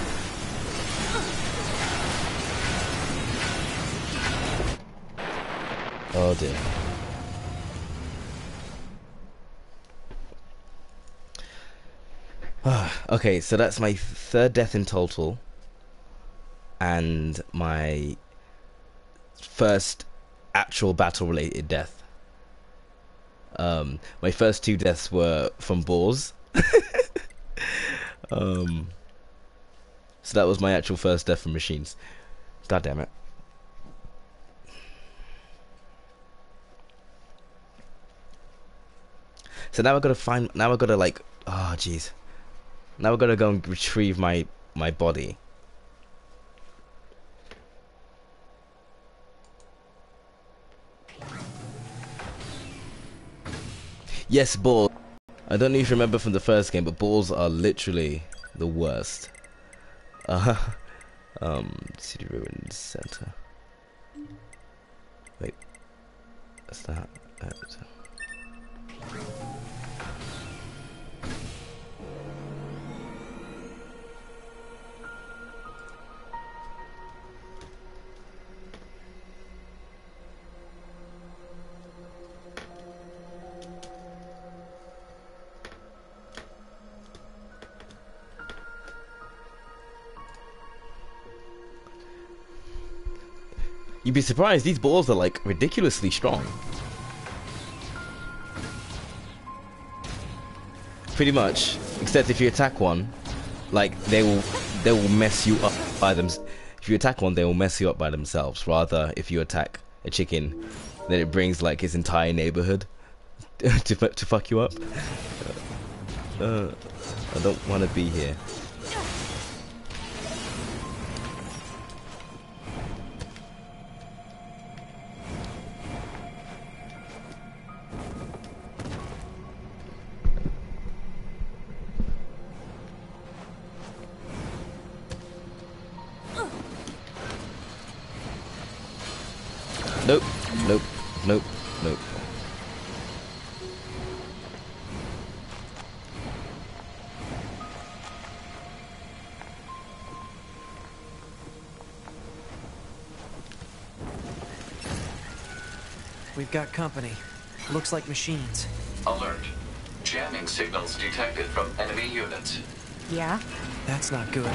Oh dear. Okay, so that's my third death in total. And my first actual battle-related death. My first two deaths were from boars. So that was my actual first death from machines. God damn it. So now I've got to find. Now I've got to like. Oh jeez. Now I've got to go and retrieve my body. Yes, balls. I don't know if you remember from the first game, but balls are literally the worst. City Ruins Center. Wait, what's that? You'd be surprised, these balls are like ridiculously strong. Pretty much, except if you attack one, like they will mess you up by them. If you attack one, they will mess you up by themselves. Rather, if you attack a chicken, then it brings like his entire neighborhood to fuck you up. I don't want to be here. Nope, nope, nope, nope. We've got company. Looks like machines. Alert. Jamming signals detected from enemy units. Yeah? That's not good.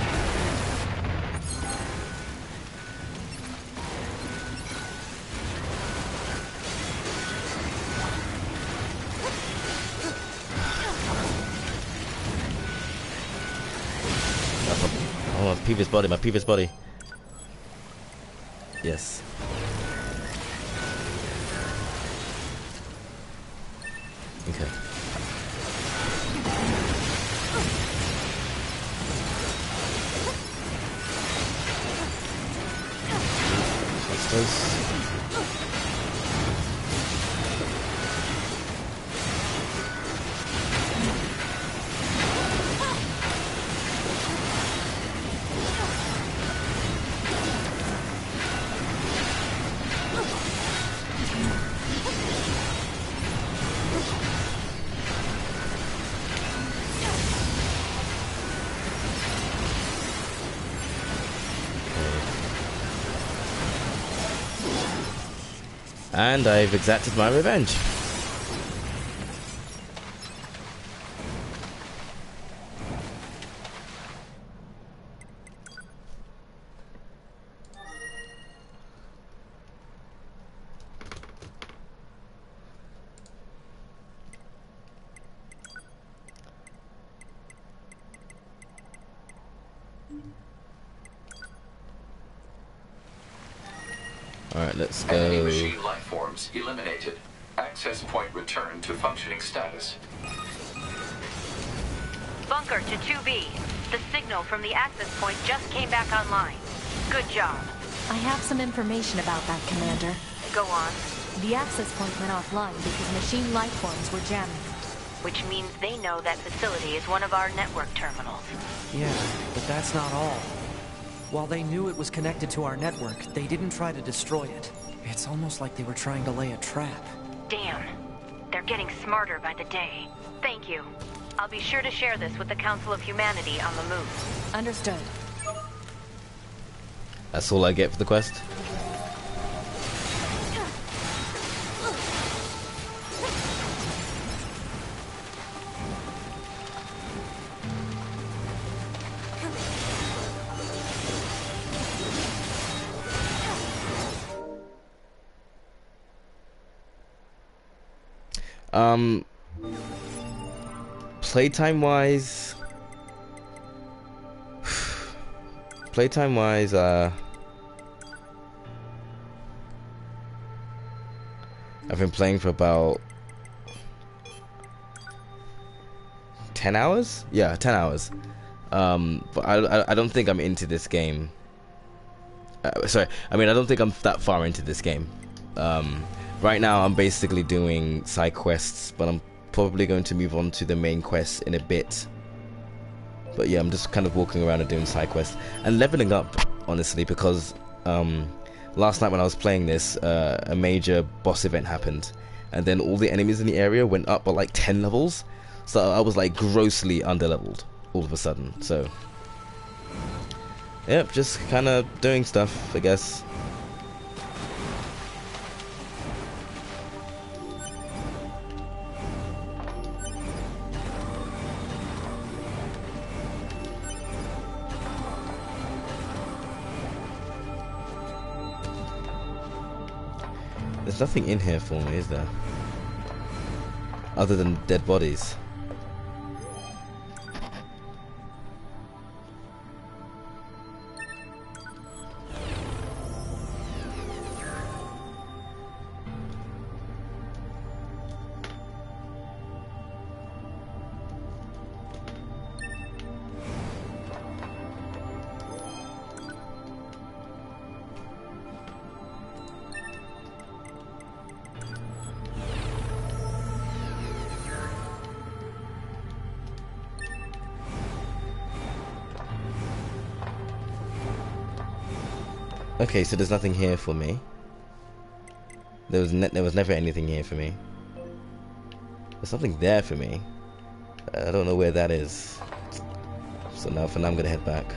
Oh, my previous body. Yes. Okay. That's close. And I've exacted my revenge. Alright, let's go. Enemy machine life forms eliminated. Access point returned to functioning status. Bunker to 2B. The signal from the access point just came back online. Good job. I have some information about that, Commander. Go on. The access point went offline because machine life forms were jamming. Which means they know that facility is one of our network terminals. Yeah, but that's not all. While they knew it was connected to our network, they didn't try to destroy it. It's almost like they were trying to lay a trap. Damn. They're getting smarter by the day. Thank you. I'll be sure to share this with the Council of Humanity on the move. Understood. That's all I get for the quest. Playtime wise, I've been playing for about 10 hours? Yeah, 10 hours. But I don't think I'm into this game. Sorry, I mean, I don't think I'm that far into this game. Right now, I'm basically doing side quests, but I'm probably going to move on to the main quest in a bit. But yeah, I'm just kind of walking around and doing side quests and leveling up, honestly, because last night when I was playing this, a major boss event happened, and then all the enemies in the area went up by like 10 levels, so I was like grossly underleveled all of a sudden. So yep, just kind of doing stuff, I guess. There's nothing in here for me, is there? Other than dead bodies. Okay, so there's nothing here for me. There was never anything here for me. There's something there for me. I don't know where that is. So now for now I'm gonna head back.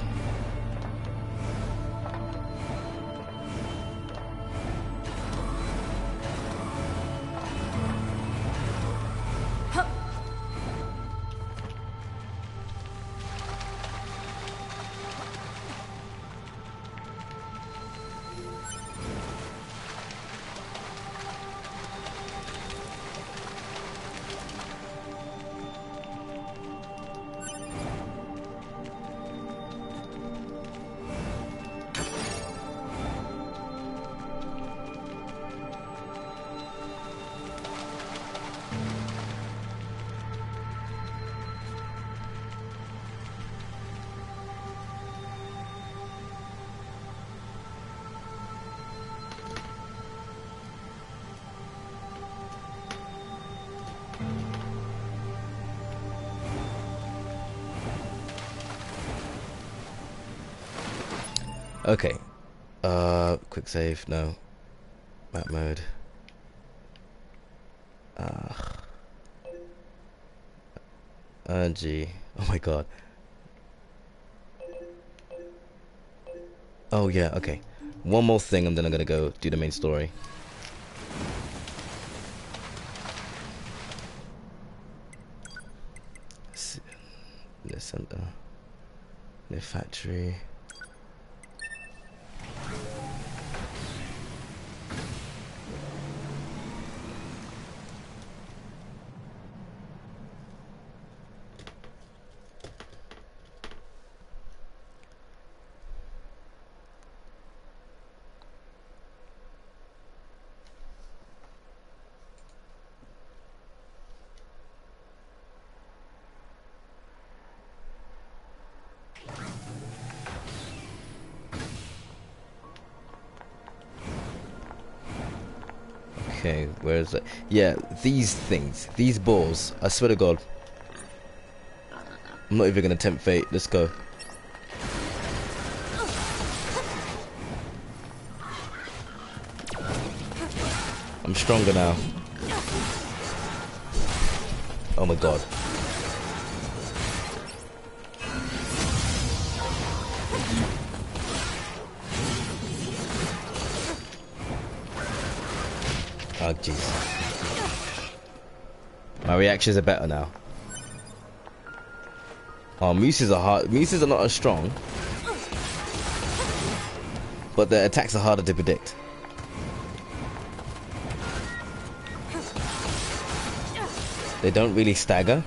Okay. Quick save, no. Map mode. Gee. Oh my god. Oh yeah, okay. One more thing and then I'm gonna go do the main story. The center. The factory. Okay, where is it? Yeah, these things, these balls, I swear to god. I'm not even gonna tempt fate, let's go. I'm stronger now. Oh my god. Oh jeez. My reactions are better now. Oh, mooses are not as strong, but the attacks are harder to predict. They don't really stagger.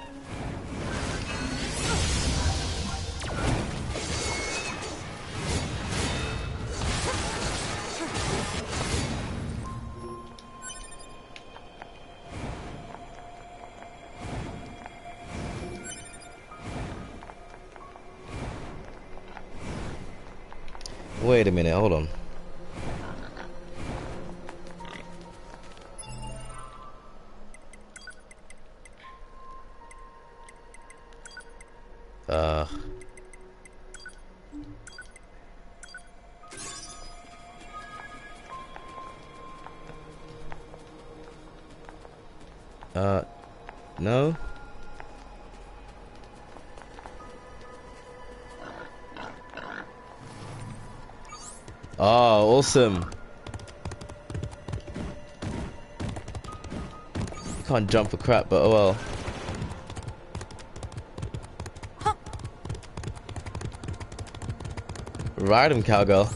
Wait a minute, hold on. No? Oh, awesome. Can't jump for crap, but oh well. Ride him, cowgirl.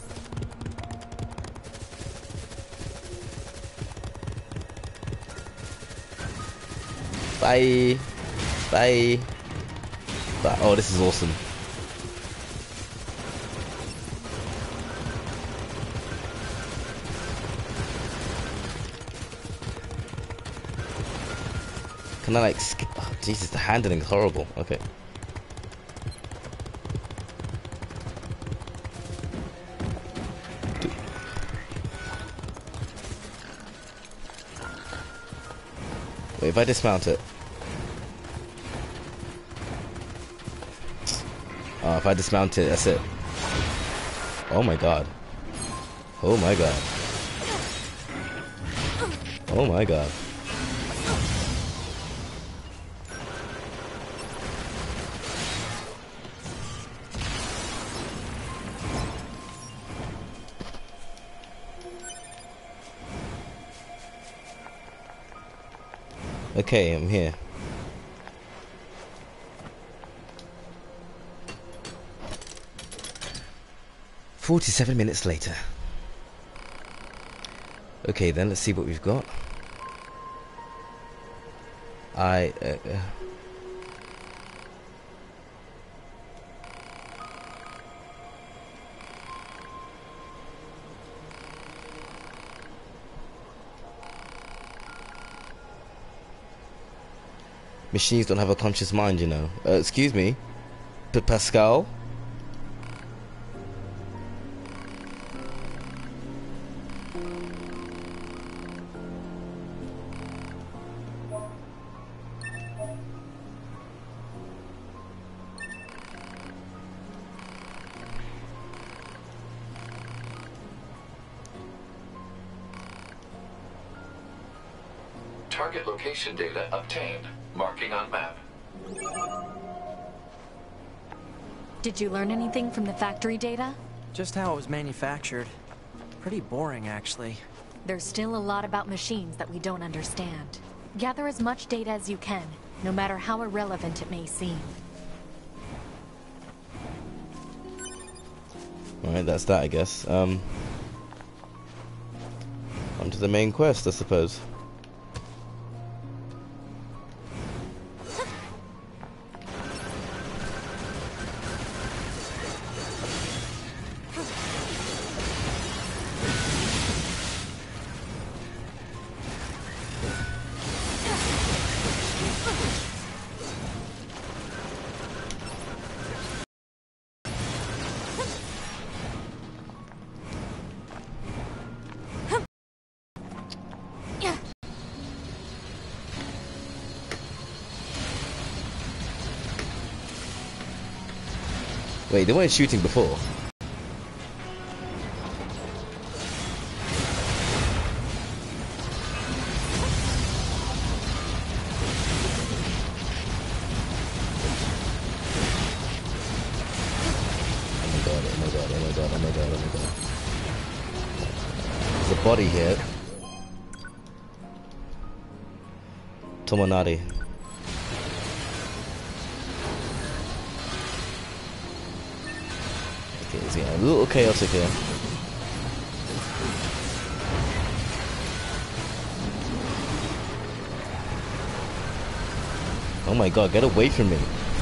Bye. Bye. Bye. Oh, this is awesome. Can I like skip? Oh, Jesus, the handling is horrible. Okay. Wait, if I dismount it. Oh, if I dismount it, that's it. Oh my god. Oh my god. Oh my god. Okay, I'm here. "47 minutes later." Okay, then let's see what we've got. Machines don't have a conscious mind, you know. Excuse me, Pascal? Target location data obtained. Marking on map. Did you learn anything from the factory data? Just how it was manufactured. Pretty boring, actually. There's still a lot about machines that we don't understand. Gather as much data as you can, no matter how irrelevant it may seem. Alright, that's that, I guess. On to the main quest, I suppose. Wait, they weren't shooting before. Oh my god. There's a body here. Tomonari. Okay, it's getting a little chaotic here. Oh my god, get away from me.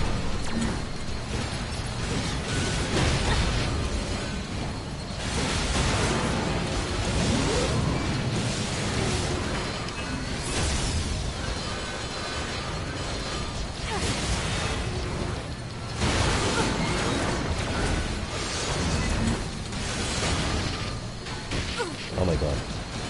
Oh my god.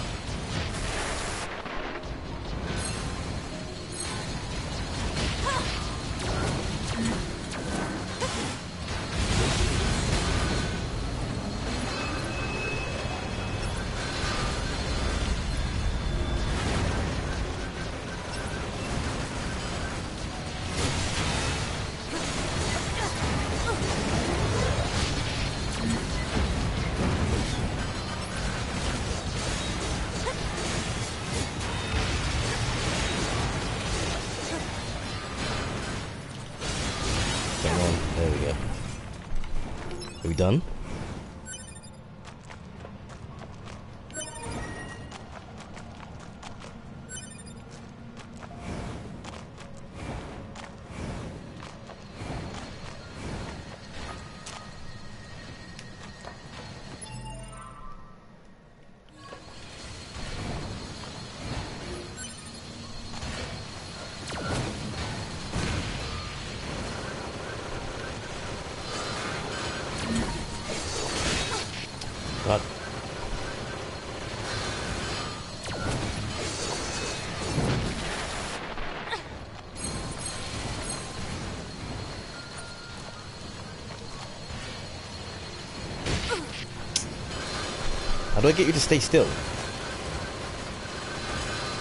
Come on, there we go. Are we done? God. How do I get you to stay still?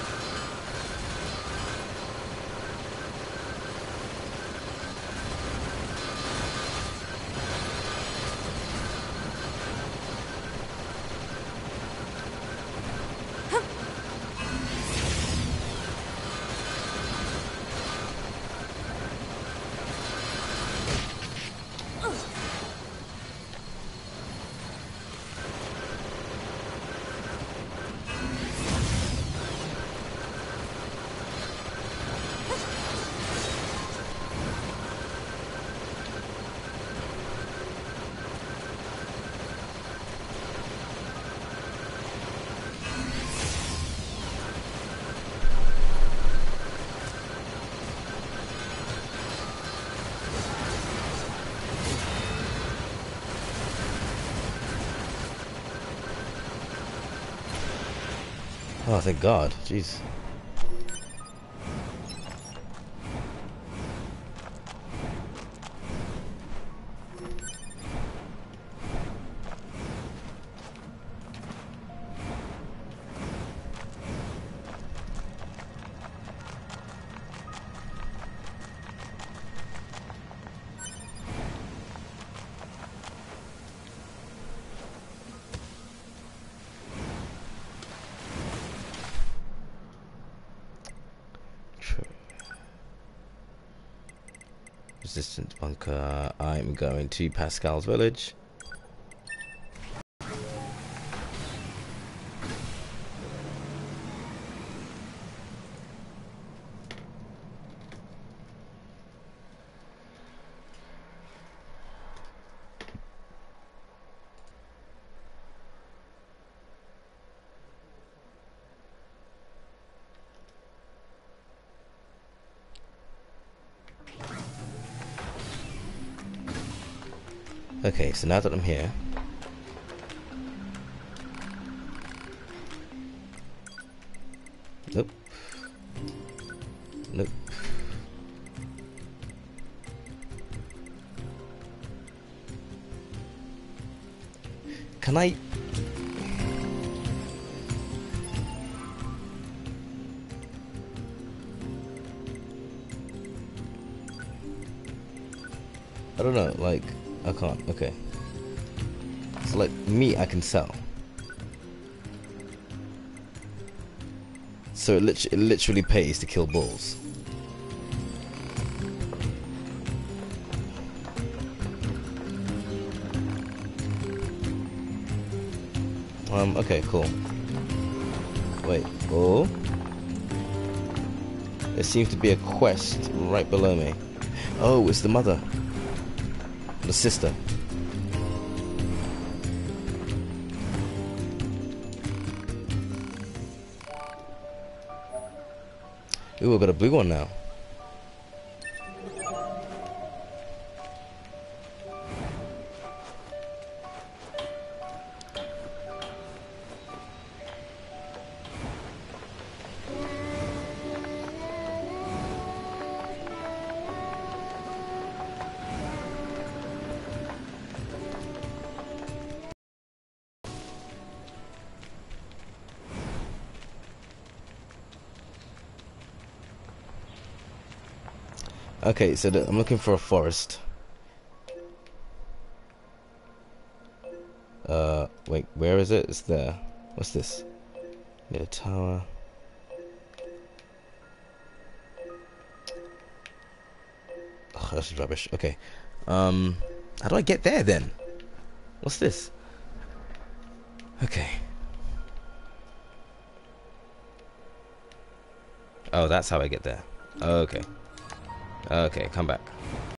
Oh, thank God. Jeez. Resistance bunker. I'm going to Pascal's village. Okay, so now that I'm here, nope, nope. Can I? I don't know, like, I can't, okay. So like, meat I can sell. So it literally pays to kill bulls. Okay, cool. Wait, oh. There seems to be a quest right below me. Oh, it's the mother. The sister. Ooh, I've got a blue one now. Okay, so I'm looking for a forest. Wait, where is it? It's there. What's this? Need a tower. Oh, that's rubbish. Okay. How do I get there then? What's this? Okay. Oh, that's how I get there. Okay. Okay, come back.